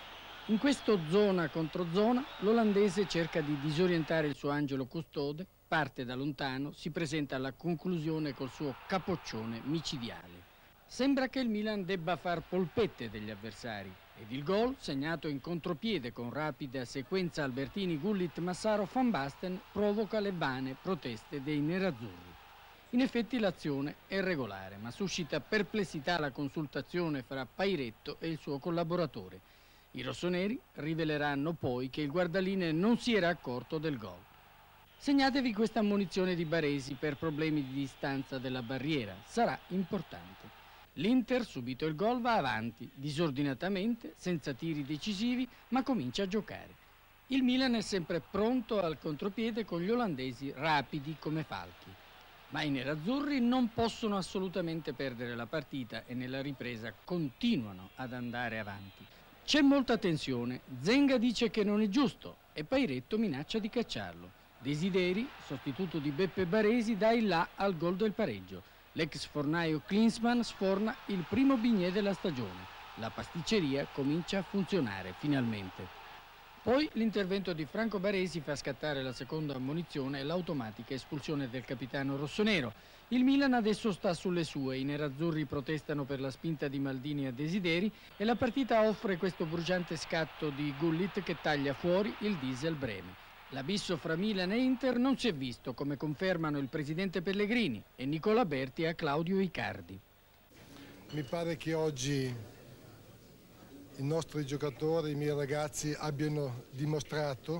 In questo zona contro zona, l'olandese cerca di disorientare il suo angelo custode, parte da lontano, si presenta alla conclusione col suo capoccione micidiale. Sembra che il Milan debba far polpette degli avversari ed il gol, segnato in contropiede con rapida sequenza Albertini, Gullit, Massaro, Van Basten, provoca le vane proteste dei nerazzurri. In effetti l'azione è regolare, ma suscita perplessità la consultazione fra Pairetto e il suo collaboratore. I rossoneri riveleranno poi che il guardaline non si era accorto del gol. Segnatevi questa ammonizione di Baresi per problemi di distanza della barriera, sarà importante. L'Inter, subito il gol, va avanti, disordinatamente, senza tiri decisivi, ma comincia a giocare. Il Milan è sempre pronto al contropiede con gli olandesi rapidi come falchi. Ma i nerazzurri non possono assolutamente perdere la partita e nella ripresa continuano ad andare avanti. C'è molta tensione, Zenga dice che non è giusto e Pairetto minaccia di cacciarlo. Desideri, sostituto di Beppe Baresi, dà il là al gol del pareggio. L'ex fornaio Klinsmann sforna il primo bignè della stagione. La pasticceria comincia a funzionare finalmente. Poi l'intervento di Franco Baresi fa scattare la seconda ammonizione e l'automatica espulsione del capitano rossonero. Il Milan adesso sta sulle sue, i nerazzurri protestano per la spinta di Maldini a Desideri e la partita offre questo bruciante scatto di Gullit che taglia fuori il diesel Breme. L'abisso fra Milan e Inter non si è visto, come confermano il presidente Pellegrini e Nicola Berti a Claudio Icardi. Mi pare che oggi i nostri giocatori, i miei ragazzi, abbiano dimostrato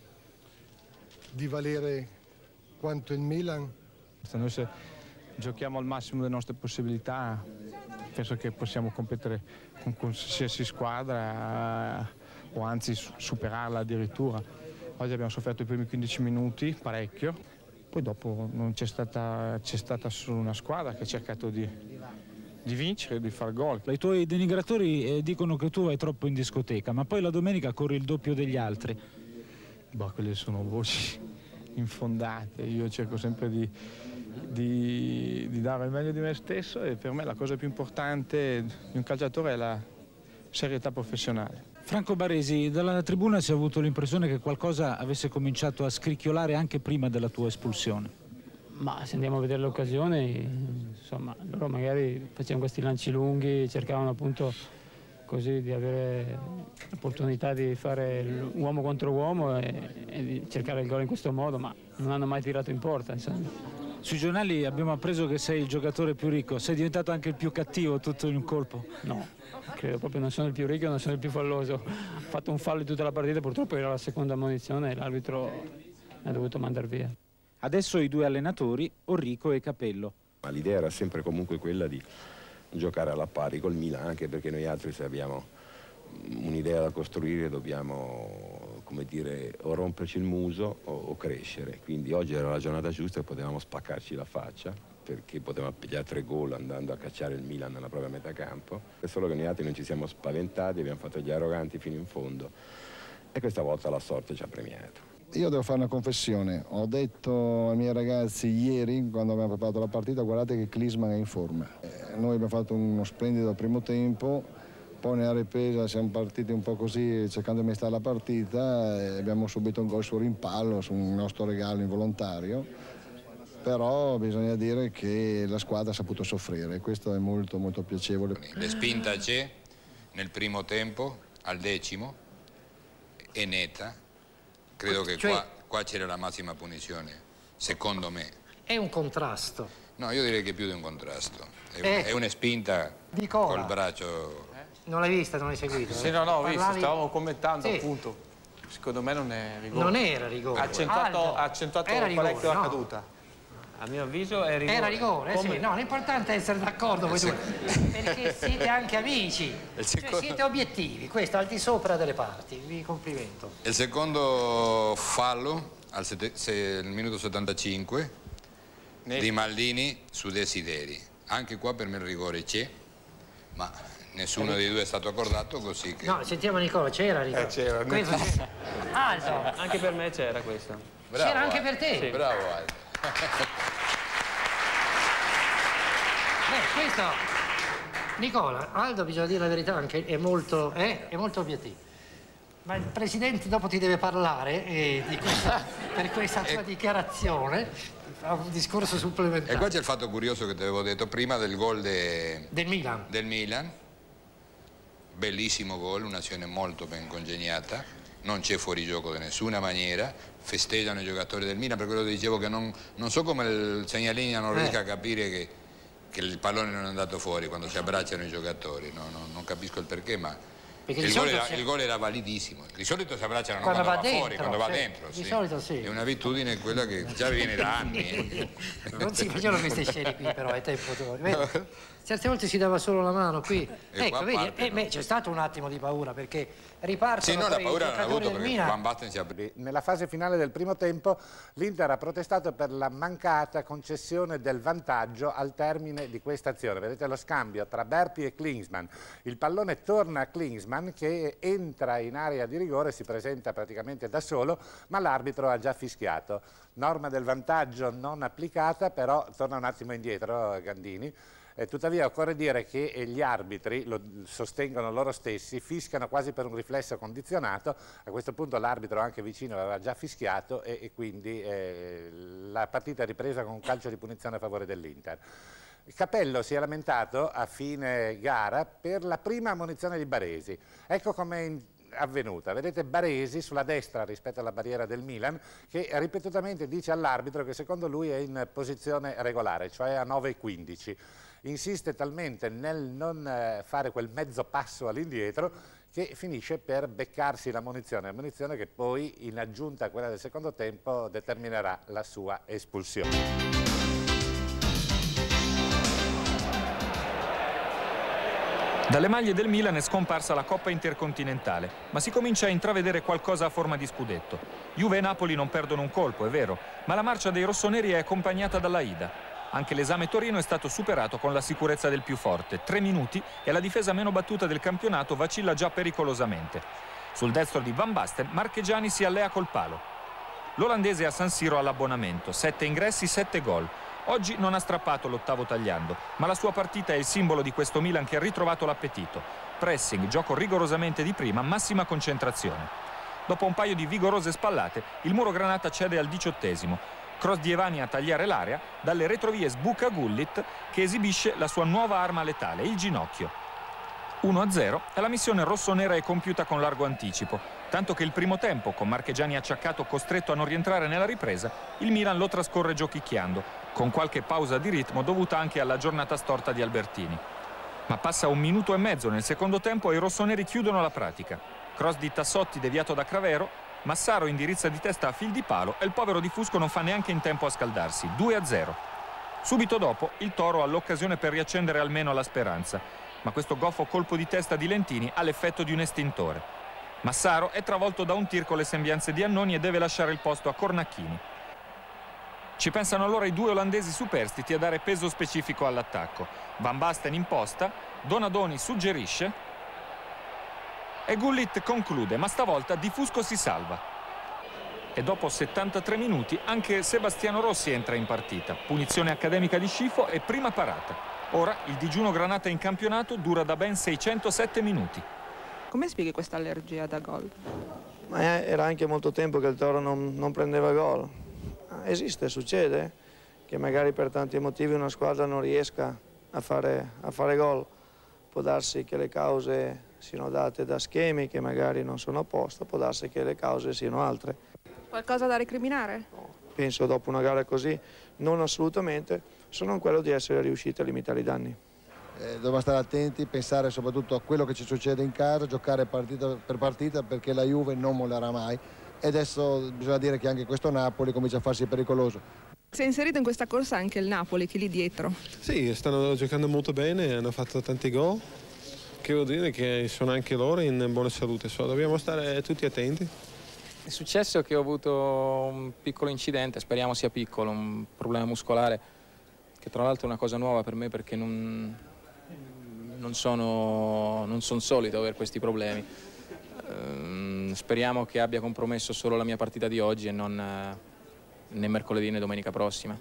di valere quanto il Milan. Noi se giochiamo al massimo delle nostre possibilità, penso che possiamo competere con qualsiasi squadra o anzi superarla addirittura. Oggi abbiamo sofferto i primi 15 minuti, parecchio, poi dopo non c'è stata solo una squadra che ha cercato di vincere, di far gol. I tuoi denigratori dicono che tu vai troppo in discoteca, ma poi la domenica corri il doppio degli altri. Boh, quelle sono voci infondate, io cerco sempre di dare il meglio di me stesso e per me la cosa più importante di un calciatore è la serietà professionale. Franco Baresi, dalla tribuna si è avuto l'impressione che qualcosa avesse cominciato a scricchiolare anche prima della tua espulsione. Ma se andiamo a vedere l'occasione, insomma, loro magari facevano questi lanci lunghi, cercavano appunto così di avere l'opportunità di fare uomo contro uomo e di cercare il gol in questo modo, ma non hanno mai tirato in porta, insomma. Sui giornali abbiamo appreso che sei il giocatore più ricco, sei diventato anche il più cattivo tutto in un colpo? No, credo proprio non sono il più ricco, non sono il più falloso. Ho fatto un fallo in tutta la partita, purtroppo era la seconda ammonizione e l'arbitro mi ha dovuto mandare via. Adesso i due allenatori, Orrico e Capello. Ma l'idea era sempre comunque quella di giocare alla pari col Milan, anche perché noi altri, se abbiamo un'idea da costruire, dobbiamo, come dire, o romperci il muso o crescere. Quindi oggi era la giornata giusta e potevamo spaccarci la faccia, perché potevamo pigliare 3 gol andando a cacciare il Milan nella propria metà campo. È solo che noi altri non ci siamo spaventati, abbiamo fatto gli arroganti fino in fondo e questa volta la sorte ci ha premiato. Io devo fare una confessione, ho detto ai miei ragazzi ieri, quando abbiamo preparato la partita, guardate che Klinsmann è in forma. Noi abbiamo fatto uno splendido primo tempo, poi nella ripresa siamo partiti un po' così cercando di mestare la partita e abbiamo subito un gol su rimpallo, su un nostro regalo involontario, però bisogna dire che la squadra ha saputo soffrire, questo è molto molto piacevole. La spinta c'è nel primo tempo, al 10°, è netta. Credo che qua c'era la massima punizione, secondo me. È un contrasto. No, io direi che è più di un contrasto. È una spinta col braccio. Non l'hai vista, non l'hai seguito? Sì, no, ho visto, stavamo commentando, sì. Appunto. Secondo me non è rigore. Non era rigore. Ha accentuato parecchio la caduta. A mio avviso è rigore. Era rigore, sì. No, l'importante è essere d'accordo voi due, perché siete anche amici, cioè siete obiettivi, questo al di sopra delle parti, vi complimento. Il secondo fallo, nel minuto 75, di Maldini su Desideri. Anche qua per me il rigore c'è, ma nessuno dei due è stato accordato, così che... No, sentiamo Nicola, c'era rigore. C'era. Aldo. Anche per me c'era questo. C'era anche per te? Sì. Bravo Aldo. Questo, Nicola, Aldo, bisogna dire la verità, anche è molto obiettivo. Ma il Presidente dopo ti deve parlare per questa tua dichiarazione, fa un discorso supplementare. E qua c'è il fatto curioso che ti avevo detto prima del gol del Milan. Del Milan. Bellissimo gol, un'azione molto ben congegnata, non c'è fuorigioco di nessuna maniera, festeggiano i giocatori del Milan, per quello che dicevo che non so come il segnalini non riesca a capire che il pallone non è andato fuori quando si abbracciano i giocatori, non capisco il perché, ma il gol era validissimo. Di solito si abbracciano quando va dentro, fuori, quando va dentro. Di solito sì. È un'abitudine quella che già viene da anni. Non si facevano queste scene qui, però è tempo. Certe volte si dava solo la mano qui. Ecco, vedi, c'è stato un attimo di paura perché ripartono. Sì, no, la paura non ha avuto perché perché Van Basten si apre. Nella fase finale del primo tempo l'Inter ha protestato per la mancata concessione del vantaggio al termine di questa azione. Vedete lo scambio tra Berti e Klinsmann. Il pallone torna a Klinsmann che entra in area di rigore, si presenta praticamente da solo, ma l'arbitro ha già fischiato. Norma del vantaggio non applicata, però torna un attimo indietro Gandini. Tuttavia occorre dire che gli arbitri, lo sostengono loro stessi, fischiano quasi per un riflesso condizionato. A questo punto l'arbitro anche vicino aveva già fischiato e quindi la partita è ripresa con un calcio di punizione a favore dell'Inter. Capello si è lamentato a fine gara per la prima ammonizione di Baresi. Ecco com'è avvenuta. Vedete Baresi sulla destra rispetto alla barriera del Milan che ripetutamente dice all'arbitro che secondo lui è in posizione regolare, cioè a 9,15. Insiste talmente nel non fare quel mezzo passo all'indietro che finisce per beccarsi la munizione che poi in aggiunta a quella del secondo tempo determinerà la sua espulsione. Dalle maglie del Milan è scomparsa la Coppa Intercontinentale, ma si comincia a intravedere qualcosa a forma di scudetto. Juve e Napoli non perdono un colpo, è vero, ma la marcia dei rossoneri è accompagnata dalla Ida. Anche l'esame Torino è stato superato con la sicurezza del più forte. 3 minuti e la difesa meno battuta del campionato vacilla già pericolosamente. Sul destro di Van Basten, Marchegiani si allea col palo. L'olandese a San Siro all'abbonamento, 7 ingressi, 7 gol. Oggi non ha strappato l'ottavo tagliando, ma la sua partita è il simbolo di questo Milan che ha ritrovato l'appetito. Pressing, gioco rigorosamente di prima, massima concentrazione. Dopo un paio di vigorose spallate, il muro granata cede al 18°. Cross di Evani a tagliare l'area, dalle retrovie sbuca Gullit che esibisce la sua nuova arma letale, il ginocchio. 1-0 e la missione rossonera è compiuta con largo anticipo, tanto che il primo tempo, con Marchegiani acciaccato costretto a non rientrare nella ripresa, il Milan lo trascorre giochicchiando, con qualche pausa di ritmo dovuta anche alla giornata storta di Albertini. Ma passa 1 minuto e mezzo nel secondo tempo e i rossoneri chiudono la pratica. Cross di Tassotti deviato da Cravero, Massaro indirizza di testa a fil di palo e il povero Di Fusco non fa neanche in tempo a scaldarsi. 2-0. Subito dopo il Toro ha l'occasione per riaccendere almeno la speranza, ma questo goffo colpo di testa di Lentini ha l'effetto di un estintore. Massaro è travolto da un tir con le sembianze di Annoni e deve lasciare il posto a Cornacchini. Ci pensano allora i 2 olandesi superstiti a dare peso specifico all'attacco. Van Basten imposta, Donadoni suggerisce e Gullit conclude, ma stavolta Di Fusco si salva. E dopo 73 minuti anche Sebastiano Rossi entra in partita. Punizione accademica di Scifo e prima parata. Ora il digiuno Granata in campionato dura da ben 607 minuti. Come spieghi questa allergia da gol? Ma era anche molto tempo che il Toro non prendeva gol. Esiste, succede che magari per tanti motivi una squadra non riesca a fare gol. Può darsi che le cause siano date da schemi che magari non sono a posto, può darsi che le cause siano altre. Qualcosa da recriminare? Penso dopo una gara così, non assolutamente, se non quello di essere riusciti a limitare i danni. Dobbiamo stare attenti, pensare soprattutto a quello che ci succede in casa, giocare partita per partita perché la Juve non mollerà mai e adesso bisogna dire che anche questo Napoli comincia a farsi pericoloso. Si è inserito in questa corsa anche il Napoli, che è lì dietro. Sì, stanno giocando molto bene, hanno fatto tanti gol, che vuol dire che sono anche loro in buona salute, dobbiamo stare tutti attenti. È successo che ho avuto un piccolo incidente, speriamo sia piccolo, un problema muscolare, che tra l'altro è una cosa nuova per me perché non sono solito avere questi problemi. Speriamo che abbia compromesso solo la mia partita di oggi e non né mercoledì né domenica prossima.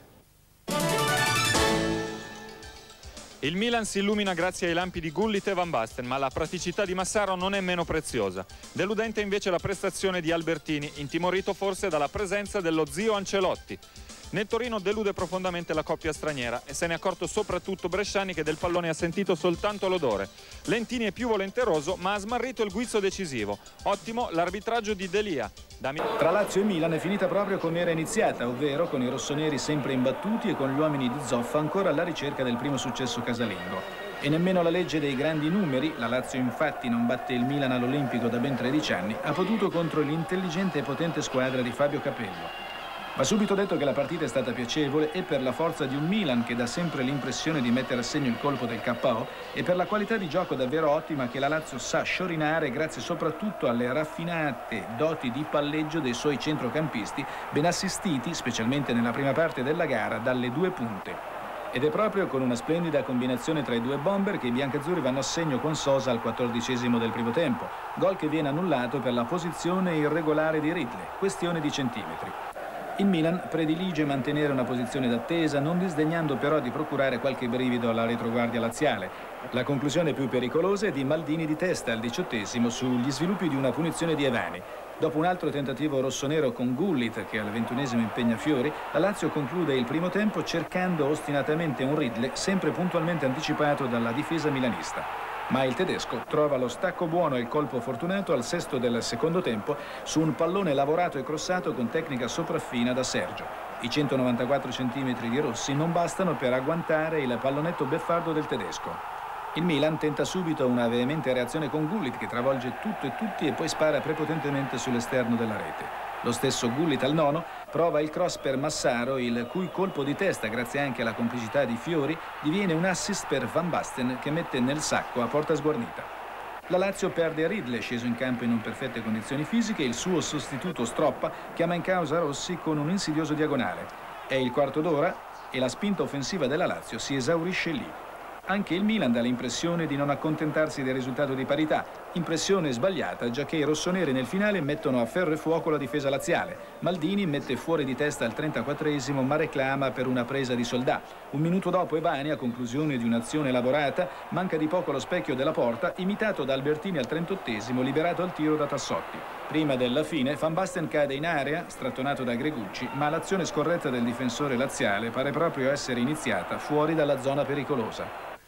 Il Milan si illumina grazie ai lampi di Gullit e Van Basten, ma la praticità di Massaro non è meno preziosa. Deludente invece la prestazione di Albertini, intimorito forse dalla presenza dello zio Ancelotti. Nel Torino delude profondamente la coppia straniera e se ne è accorto soprattutto Bresciani, che del pallone ha sentito soltanto l'odore. Lentini è più volenteroso ma ha smarrito il guizzo decisivo. Ottimo l'arbitraggio di Delia. Tra Lazio e Milan è finita proprio come era iniziata, ovvero con i rossoneri sempre imbattuti e con gli uomini di Zoffa ancora alla ricerca del primo successo casalingo. E nemmeno la legge dei grandi numeri, la Lazio infatti non batte il Milan all'Olimpico da ben 13 anni, ha potuto contro l'intelligente e potente squadra di Fabio Capello. Va subito detto che la partita è stata piacevole e per la forza di un Milan che dà sempre l'impressione di mettere a segno il colpo del KO e per la qualità di gioco davvero ottima che la Lazio sa sciorinare grazie soprattutto alle raffinate doti di palleggio dei suoi centrocampisti, ben assistiti, specialmente nella prima parte della gara, dalle 2 punte. Ed è proprio con una splendida combinazione tra i 2 bomber che i biancazzurri vanno a segno con Sosa al 14° del primo tempo, gol che viene annullato per la posizione irregolare di Ridley, questione di centimetri. Il Milan predilige mantenere una posizione d'attesa, non disdegnando però di procurare qualche brivido alla retroguardia laziale. La conclusione più pericolosa è di Maldini di testa al 18° sugli sviluppi di una punizione di Evani. Dopo un altro tentativo rossonero con Gullit, che al 21° impegna Fiori, la Lazio conclude il primo tempo cercando ostinatamente un Ridley sempre puntualmente anticipato dalla difesa milanista. Ma il tedesco trova lo stacco buono e il colpo fortunato al 6° del secondo tempo su un pallone lavorato e crossato con tecnica sopraffina da Sergio. I 194 centimetri di Rossi non bastano per agguantare il pallonetto beffardo del tedesco. Il Milan tenta subito una veemente reazione con Gullit che travolge tutto e tutti e poi spara prepotentemente sull'esterno della rete. Lo stesso Gullit al 9° prova il cross per Massaro, il cui colpo di testa, grazie anche alla complicità di Fiori, diviene un assist per Van Basten che mette nel sacco a porta sguarnita. La Lazio perde Ridley, sceso in campo in non perfette condizioni fisiche, il suo sostituto Stroppa chiama in causa Rossi con un insidioso diagonale. È il quarto d'ora e la spinta offensiva della Lazio si esaurisce lì. Anche il Milan dà l'impressione di non accontentarsi del risultato di parità, impressione sbagliata giacché i rossoneri nel finale mettono a ferro e fuoco la difesa laziale. Maldini mette fuori di testa al 34° ma reclama per una presa di Soldà. Un minuto dopo Evani, a conclusione di un'azione elaborata, manca di poco lo specchio della porta, imitato da Albertini al 38° liberato al tiro da Tassotti. Prima della fine Van Basten cade in area, strattonato da Gregucci, ma l'azione scorretta del difensore laziale pare proprio essere iniziata fuori dalla zona pericolosa.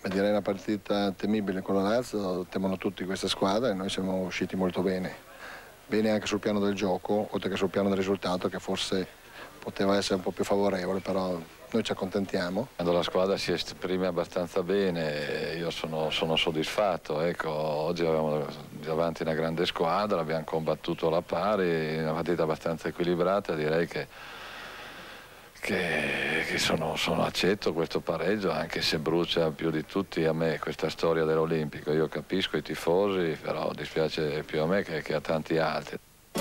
Direi una partita temibile con la Lazio, temono tutti questa squadra e noi siamo usciti molto bene. Bene anche sul piano del gioco, oltre che sul piano del risultato, che forse poteva essere un po' più favorevole, però noi ci accontentiamo. Quando la squadra si esprime abbastanza bene, io sono soddisfatto. Ecco, oggi avevamo davanti una grande squadra, abbiamo combattuto alla pari, una partita abbastanza equilibrata, direi che accetto questo pareggio, anche se brucia più di tutti a me questa storia dell'Olimpico. Io capisco i tifosi, però dispiace più a me che a tanti altri.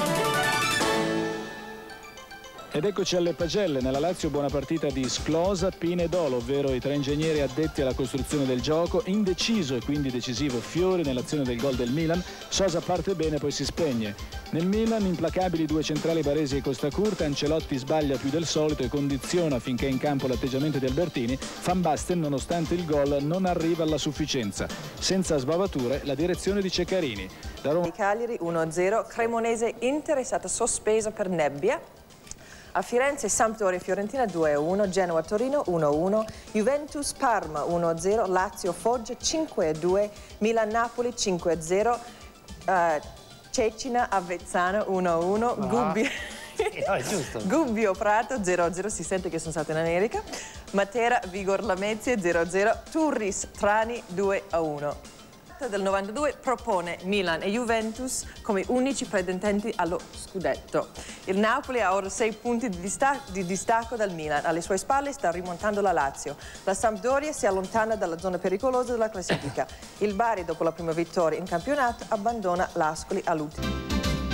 Ed eccoci alle pagelle. Nella Lazio buona partita di Sklosa, Pina e Dolo, ovvero i 3 ingegneri addetti alla costruzione del gioco. Indeciso e quindi decisivo Fiori nell'azione del gol del Milan. Sosa parte bene, poi si spegne. Nel Milan implacabili 2 centrali Baresi e Costacurta. Ancelotti sbaglia più del solito e condiziona finché è in campo l'atteggiamento di Albertini. Van Basten, nonostante il gol, non arriva alla sufficienza. Senza sbavature la direzione di Ceccarini. Da Cagliari 1-0, Cremonese Inter è stata sospesa per nebbia. A Firenze Sampdoria Fiorentina 2-1, Genoa Torino 1-1, Juventus Parma 1-0, Lazio Foggia 5-2, Milan Napoli 5-0, Cecina Avezzano 1-1, Gubbio Prato 0-0, si sente che sono stata in America, Matera Vigor Lamezia 0-0, Turris Trani 2-1. Del 92 propone Milan e Juventus come unici pretendenti allo scudetto. Il Napoli ha ora 6 punti di distacco dal Milan. Alle sue spalle sta rimontando la Lazio. La Sampdoria si allontana dalla zona pericolosa della classifica. Il Bari, dopo la prima vittoria in campionato, abbandona l'Ascoli all'ultimo.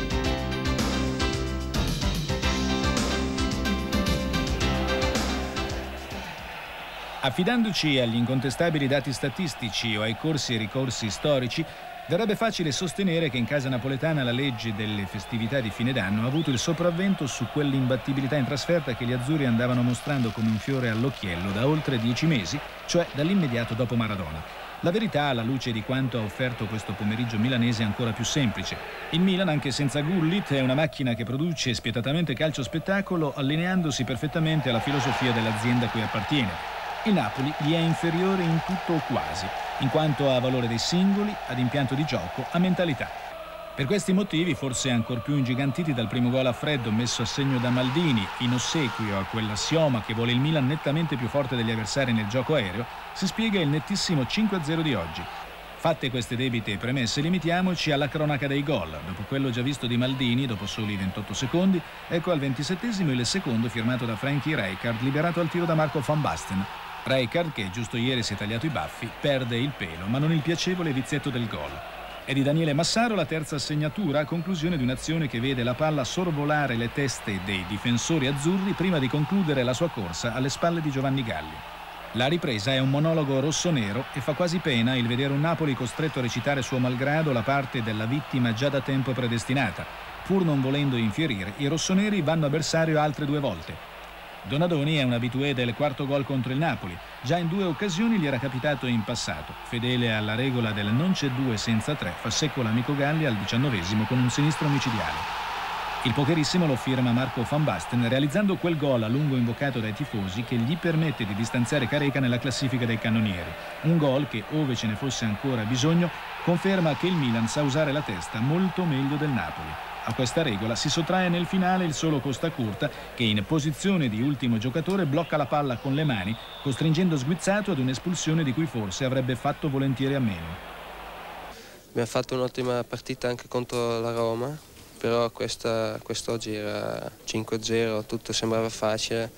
Affidandoci agli incontestabili dati statistici o ai corsi e ricorsi storici, verrebbe facile sostenere che in casa napoletana la legge delle festività di fine d'anno ha avuto il sopravvento su quell'imbattibilità in trasferta che gli azzurri andavano mostrando come un fiore all'occhiello da oltre 10 mesi, cioè dall'immediato dopo Maradona. La verità, alla luce di quanto ha offerto questo pomeriggio milanese, è ancora più semplice. Il Milan, anche senza Gullit, è una macchina che produce spietatamente calcio spettacolo, allineandosi perfettamente alla filosofia dell'azienda a cui appartiene. Il Napoli gli è inferiore in tutto o quasi, in quanto a valore dei singoli, ad impianto di gioco, a mentalità. Per questi motivi, forse ancor più ingigantiti dal primo gol a freddo messo a segno da Maldini, in ossequio a quell'assioma che vuole il Milan nettamente più forte degli avversari nel gioco aereo, si spiega il nettissimo 5-0 di oggi. Fatte queste debite premesse, limitiamoci alla cronaca dei gol. Dopo quello già visto di Maldini, dopo soli 28 secondi, ecco al 27esimo il secondo firmato da Frankie Rijkaard, liberato al tiro da Marco Van Basten. Rijkaard, che giusto ieri si è tagliato i baffi, perde il pelo, ma non il piacevole vizietto del gol. È di Daniele Massaro la terza segnatura a conclusione di un'azione che vede la palla sorvolare le teste dei difensori azzurri prima di concludere la sua corsa alle spalle di Giovanni Galli. La ripresa è un monologo rossonero e fa quasi pena il vedere un Napoli costretto a recitare suo malgrado la parte della vittima già da tempo predestinata. Pur non volendo infierire, i rossoneri vanno a bersaglio altre 2 volte. Donadoni è un abitué del quarto gol contro il Napoli. Già in 2 occasioni gli era capitato in passato. Fedele alla regola del non c'è 2 senza 3, fa secco l'amico Galli al 19esimo con un sinistro micidiale. Il pokerissimo lo firma Marco Van Basten, realizzando quel gol a lungo invocato dai tifosi che gli permette di distanziare Careca nella classifica dei cannonieri. Un gol che, ove ce ne fosse ancora bisogno, conferma che il Milan sa usare la testa molto meglio del Napoli. A questa regola si sottrae nel finale il solo Costacurta, che in posizione di ultimo giocatore blocca la palla con le mani, costringendo Sguizzato ad un'espulsione di cui forse avrebbe fatto volentieri a meno. Abbiamo fatto un'ottima partita anche contro la Roma, però quest'oggi era 5-0, tutto sembrava facile.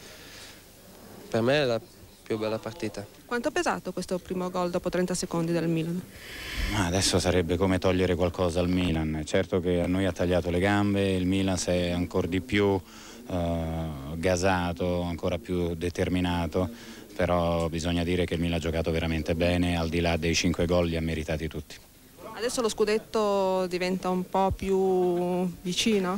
Per me è la più bella partita. Quanto ha pesato questo primo gol dopo 30 secondi del Milan? Adesso sarebbe come togliere qualcosa al Milan. Certo che a noi ha tagliato le gambe, il Milan si è ancora di più gasato, ancora più determinato, però bisogna dire che il Milan ha giocato veramente bene, al di là dei 5 gol li ha meritati tutti. Adesso lo scudetto diventa un po' più vicino?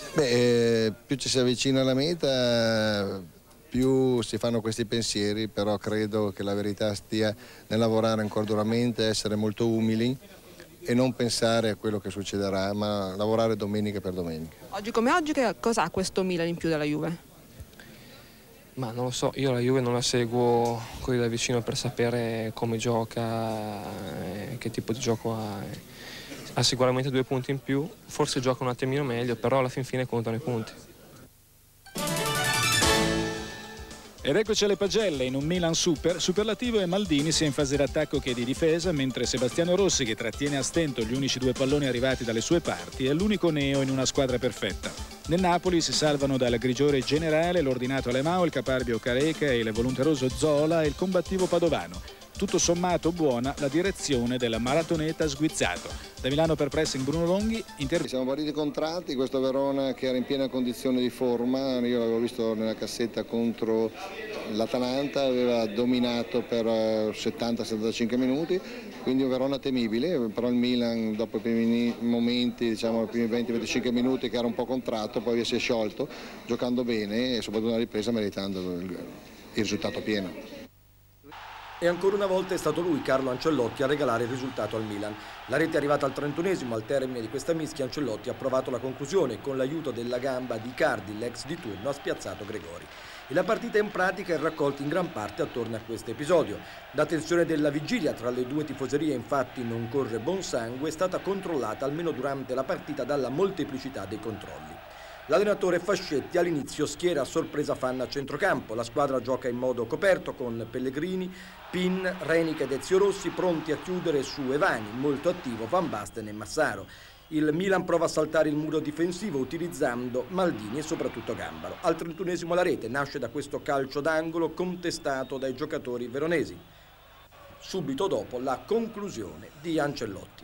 Più ci si avvicina alla meta, più si fanno questi pensieri, però credo che la verità stia nel lavorare ancora duramente, essere molto umili e non pensare a quello che succederà, ma lavorare domenica per domenica. Oggi come oggi che cosa ha questo Milan in più della Juve? Ma non lo so, io la Juve non la seguo così da vicino per sapere come gioca, che tipo di gioco ha. Ha sicuramente 2 punti in più, forse gioca un attimino meglio, però alla fin fine contano i punti. Ed eccoci alle pagelle in un Milan superlativo, e Maldini sia in fase d'attacco che di difesa, mentre Sebastiano Rossi, che trattiene a stento gli unici 2 palloni arrivati dalle sue parti, è l'unico neo in una squadra perfetta. Nel Napoli si salvano dal grigiore generale l'ordinato Alemão, il caparbio Careca, il volonteroso Zola e il combattivo Padovano. Tutto sommato buona la direzione della maratoneta Sguizzato. Da Milano per Pressing Bruno Longhi. Siamo partiti contratti, questo Verona che era in piena condizione di forma, io l'avevo visto nella cassetta contro l'Atalanta, aveva dominato per 70-75 minuti, quindi un Verona temibile, però il Milan dopo i primi momenti, diciamo i primi 20-25 minuti che era un po' contratto, poi si è sciolto giocando bene e soprattutto una ripresa meritando il risultato pieno. E ancora una volta è stato lui, Carlo Ancelotti, a regalare il risultato al Milan. La rete è arrivata al 31esimo, al termine di questa mischia Ancelotti ha provato la conclusione e con l'aiuto della gamba di Icardi, l'ex di turno, ha spiazzato Gregori. E la partita in pratica è raccolta in gran parte attorno a questo episodio. La tensione della vigilia tra le 2 tifoserie infatti non corre buon sangue, è stata controllata almeno durante la partita dalla molteplicità dei controlli. L'allenatore Fascetti all'inizio schiera a sorpresa Fanna a centrocampo, la squadra gioca in modo coperto con Pellegrini, Pin, Renica ed Ezio Rossi pronti a chiudere su Evani, molto attivo Van Basten e Massaro. Il Milan prova a saltare il muro difensivo utilizzando Maldini e soprattutto Gambaro. Al 31esimo la rete nasce da questo calcio d'angolo contestato dai giocatori veronesi. Subito dopo la conclusione di Ancelotti.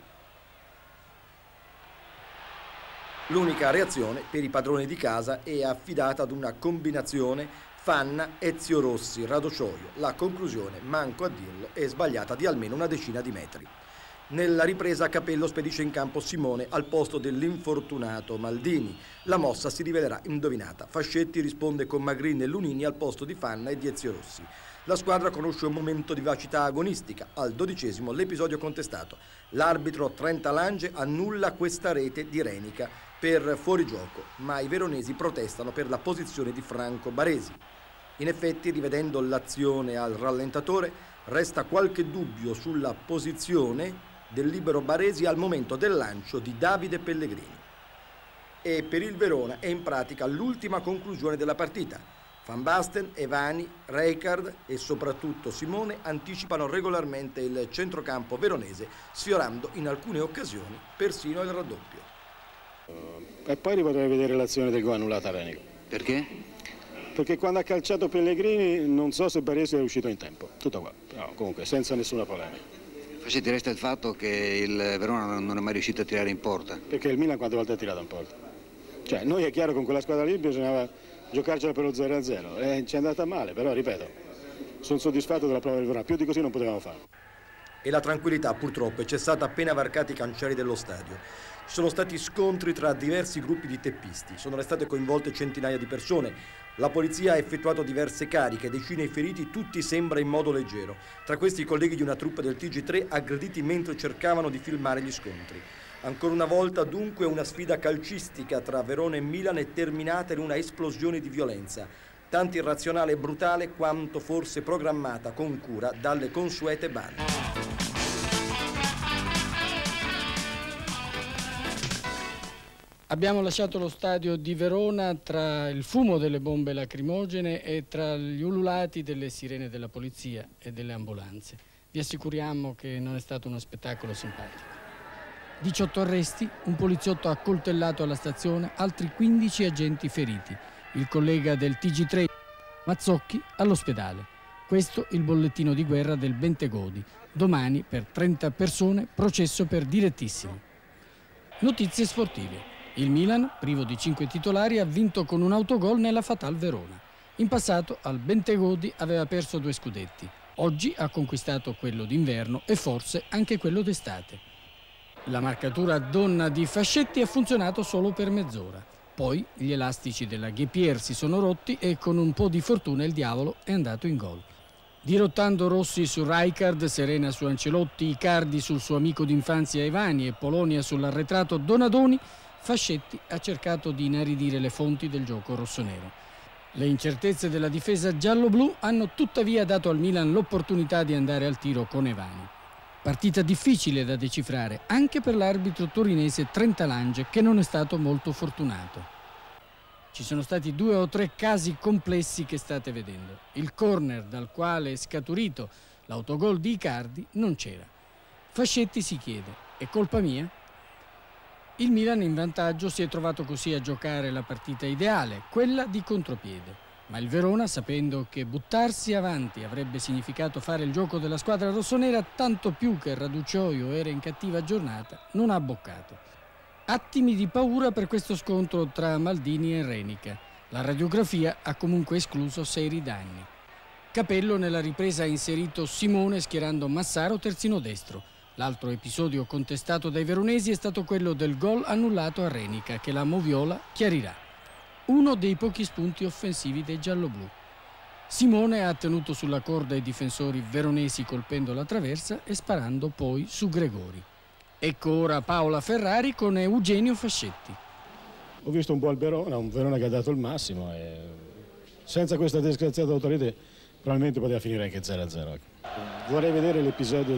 L'unica reazione per i padroni di casa è affidata ad una combinazione Fanna, Ezio Rossi, Radoscioio. La conclusione, manco a dirlo, è sbagliata di almeno una decina di metri. Nella ripresa Capello spedisce in campo Simone al posto dell'infortunato Maldini. La mossa si rivelerà indovinata. Fascetti risponde con Magrini e Lunini al posto di Fanna e di Ezio Rossi. La squadra conosce un momento di vivacità agonistica. Al 12esimo l'episodio contestato. L'arbitro Trenta Lange annulla questa rete di Renica per fuorigioco, ma i veronesi protestano per la posizione di Franco Baresi. In effetti, rivedendo l'azione al rallentatore, resta qualche dubbio sulla posizione del libero Baresi al momento del lancio di Davide Pellegrini. E per il Verona è in pratica l'ultima conclusione della partita. Van Basten, Evani, Rijkaard e soprattutto Simone anticipano regolarmente il centrocampo veronese, sfiorando in alcune occasioni persino il raddoppio. E poi ripotrei vedere l'azione del gol annullata a Renica. Perché? Perché quando ha calciato Pellegrini non so se Baresi è uscito in tempo. Tutto qua. No, comunque senza nessuna polemica. Facete resta il fatto che il Verona non è mai riuscito a tirare in porta. Perché il Milan quante volte ha tirato in porta? Cioè noi è chiaro con quella squadra lì bisognava giocarcela per lo 0-0. Ci è andata male, però ripeto, sono soddisfatto della prova del Verona. Più di così non potevamo fare. E la tranquillità purtroppo è cessata appena varcati i cancelli dello stadio. Ci sono stati scontri tra diversi gruppi di teppisti, sono restate coinvolte centinaia di persone. La polizia ha effettuato diverse cariche, decine di feriti, tutti sembra in modo leggero. Tra questi i colleghi di una troupe del TG3 aggrediti mentre cercavano di filmare gli scontri. Ancora una volta dunque una sfida calcistica tra Verona e Milan è terminata in una esplosione di violenza, tanto irrazionale e brutale quanto forse programmata con cura dalle consuete bande. Abbiamo lasciato lo stadio di Verona tra il fumo delle bombe lacrimogene e tra gli ululati delle sirene della polizia e delle ambulanze. Vi assicuriamo che non è stato uno spettacolo simpatico. 18 arresti, un poliziotto accoltellato alla stazione, altri 15 agenti feriti. Il collega del TG3, Mazzocchi, all'ospedale. Questo il bollettino di guerra del Bentegodi. Domani, per 30 persone, processo per direttissimo. Notizie sportive. Il Milan, privo di 5 titolari, ha vinto con un autogol nella Fatal Verona. In passato al Bentegodi aveva perso 2 scudetti. Oggi ha conquistato quello d'inverno e forse anche quello d'estate. La marcatura a donna di Fascetti ha funzionato solo per mezz'ora. Poi gli elastici della Ghepier si sono rotti e con un po' di fortuna il diavolo è andato in gol. Dirottando Rossi su Rijkaard, Serena su Ancelotti, Icardi sul suo amico d'infanzia Evani e Polonia sull'arretrato Donadoni, Fascetti ha cercato di inaridire le fonti del gioco rossonero. Le incertezze della difesa giallo-blu hanno tuttavia dato al Milan l'opportunità di andare al tiro con Evani. Partita difficile da decifrare anche per l'arbitro torinese Trentalange, che non è stato molto fortunato. Ci sono stati 2 o 3 casi complessi che state vedendo. Il corner dal quale è scaturito l'autogol di Icardi non c'era. Fascetti si chiede: è colpa mia? Il Milan in vantaggio si è trovato così a giocare la partita ideale, quella di contropiede. Ma il Verona, sapendo che buttarsi avanti avrebbe significato fare il gioco della squadra rossonera, tanto più che Raducioio era in cattiva giornata, non ha boccato. Attimi di paura per questo scontro tra Maldini e Renica. La radiografia ha comunque escluso seri danni. Capello nella ripresa ha inserito Simone schierando Massaro terzino destro. L'altro episodio contestato dai veronesi è stato quello del gol annullato a Renica, che la Moviola chiarirà. Uno dei pochi spunti offensivi dei gialloblu. Simone ha tenuto sulla corda i difensori veronesi colpendo la traversa e sparando poi su Gregori. Ecco ora Paola Ferrari con Eugenio Fascetti. Ho visto un po' il Verona, un Verona che ha dato il massimo e senza questa disgraziata autorità probabilmente poteva finire anche 0-0. Vorrei vedere l'episodio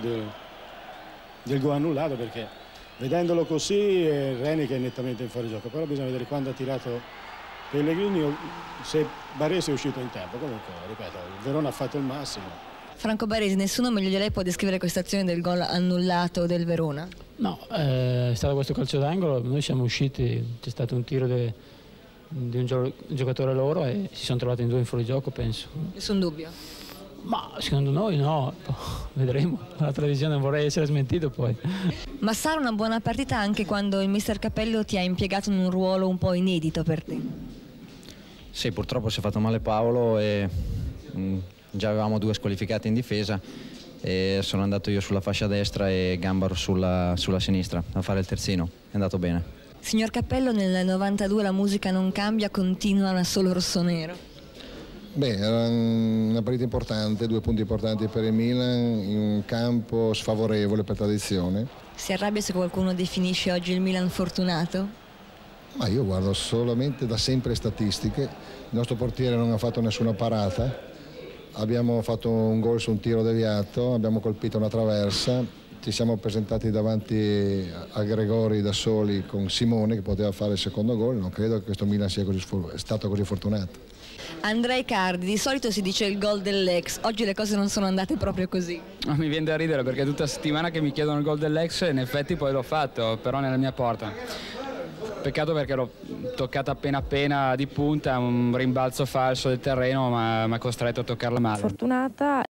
del gol annullato, perché vedendolo così Renica è nettamente in fuorigioco, però bisogna vedere quando ha tirato Pellegrini se Baresi è uscito in tempo. Comunque, ripeto, il Verona ha fatto il massimo. Franco Baresi, nessuno meglio di lei può descrivere questa azione del gol annullato del Verona? No, è stato questo calcio d'angolo, noi siamo usciti, c'è stato un tiro di un giocatore loro e si sono trovati in 2 in fuorigioco, penso. Nessun dubbio? Ma secondo noi no, vedremo, la televisione vorrei essere smentito poi. Ma sarà una buona partita anche quando il mister Capello ti ha impiegato in un ruolo un po' inedito per te? Sì, purtroppo si è fatto male Paolo e già avevamo 2 squalificati in difesa e sono andato io sulla fascia destra e Gambaro sulla sinistra a fare il terzino, è andato bene. Signor Capello, nel 92 la musica non cambia, continua solo rossonero. Beh, era una partita importante, 2 punti importanti per il Milan in un campo sfavorevole per tradizione. Si arrabbia se qualcuno definisce oggi il Milan fortunato? Ma io guardo solamente da sempre statistiche. Il nostro portiere non ha fatto nessuna parata, abbiamo fatto un gol su un tiro deviato, abbiamo colpito una traversa, ci siamo presentati davanti a Gregori da soli con Simone che poteva fare il secondo gol. Non credo che questo Milan sia stato così fortunato. Andrea Icardi, di solito si dice il gol dell'ex, oggi le cose non sono andate proprio così. Mi viene da ridere perché è tutta settimana che mi chiedono il gol dell'ex e in effetti poi l'ho fatto, però nella mia porta. Peccato perché l'ho toccata appena di punta, un rimbalzo falso del terreno, ma mi ha costretto a toccarla male. Fortunata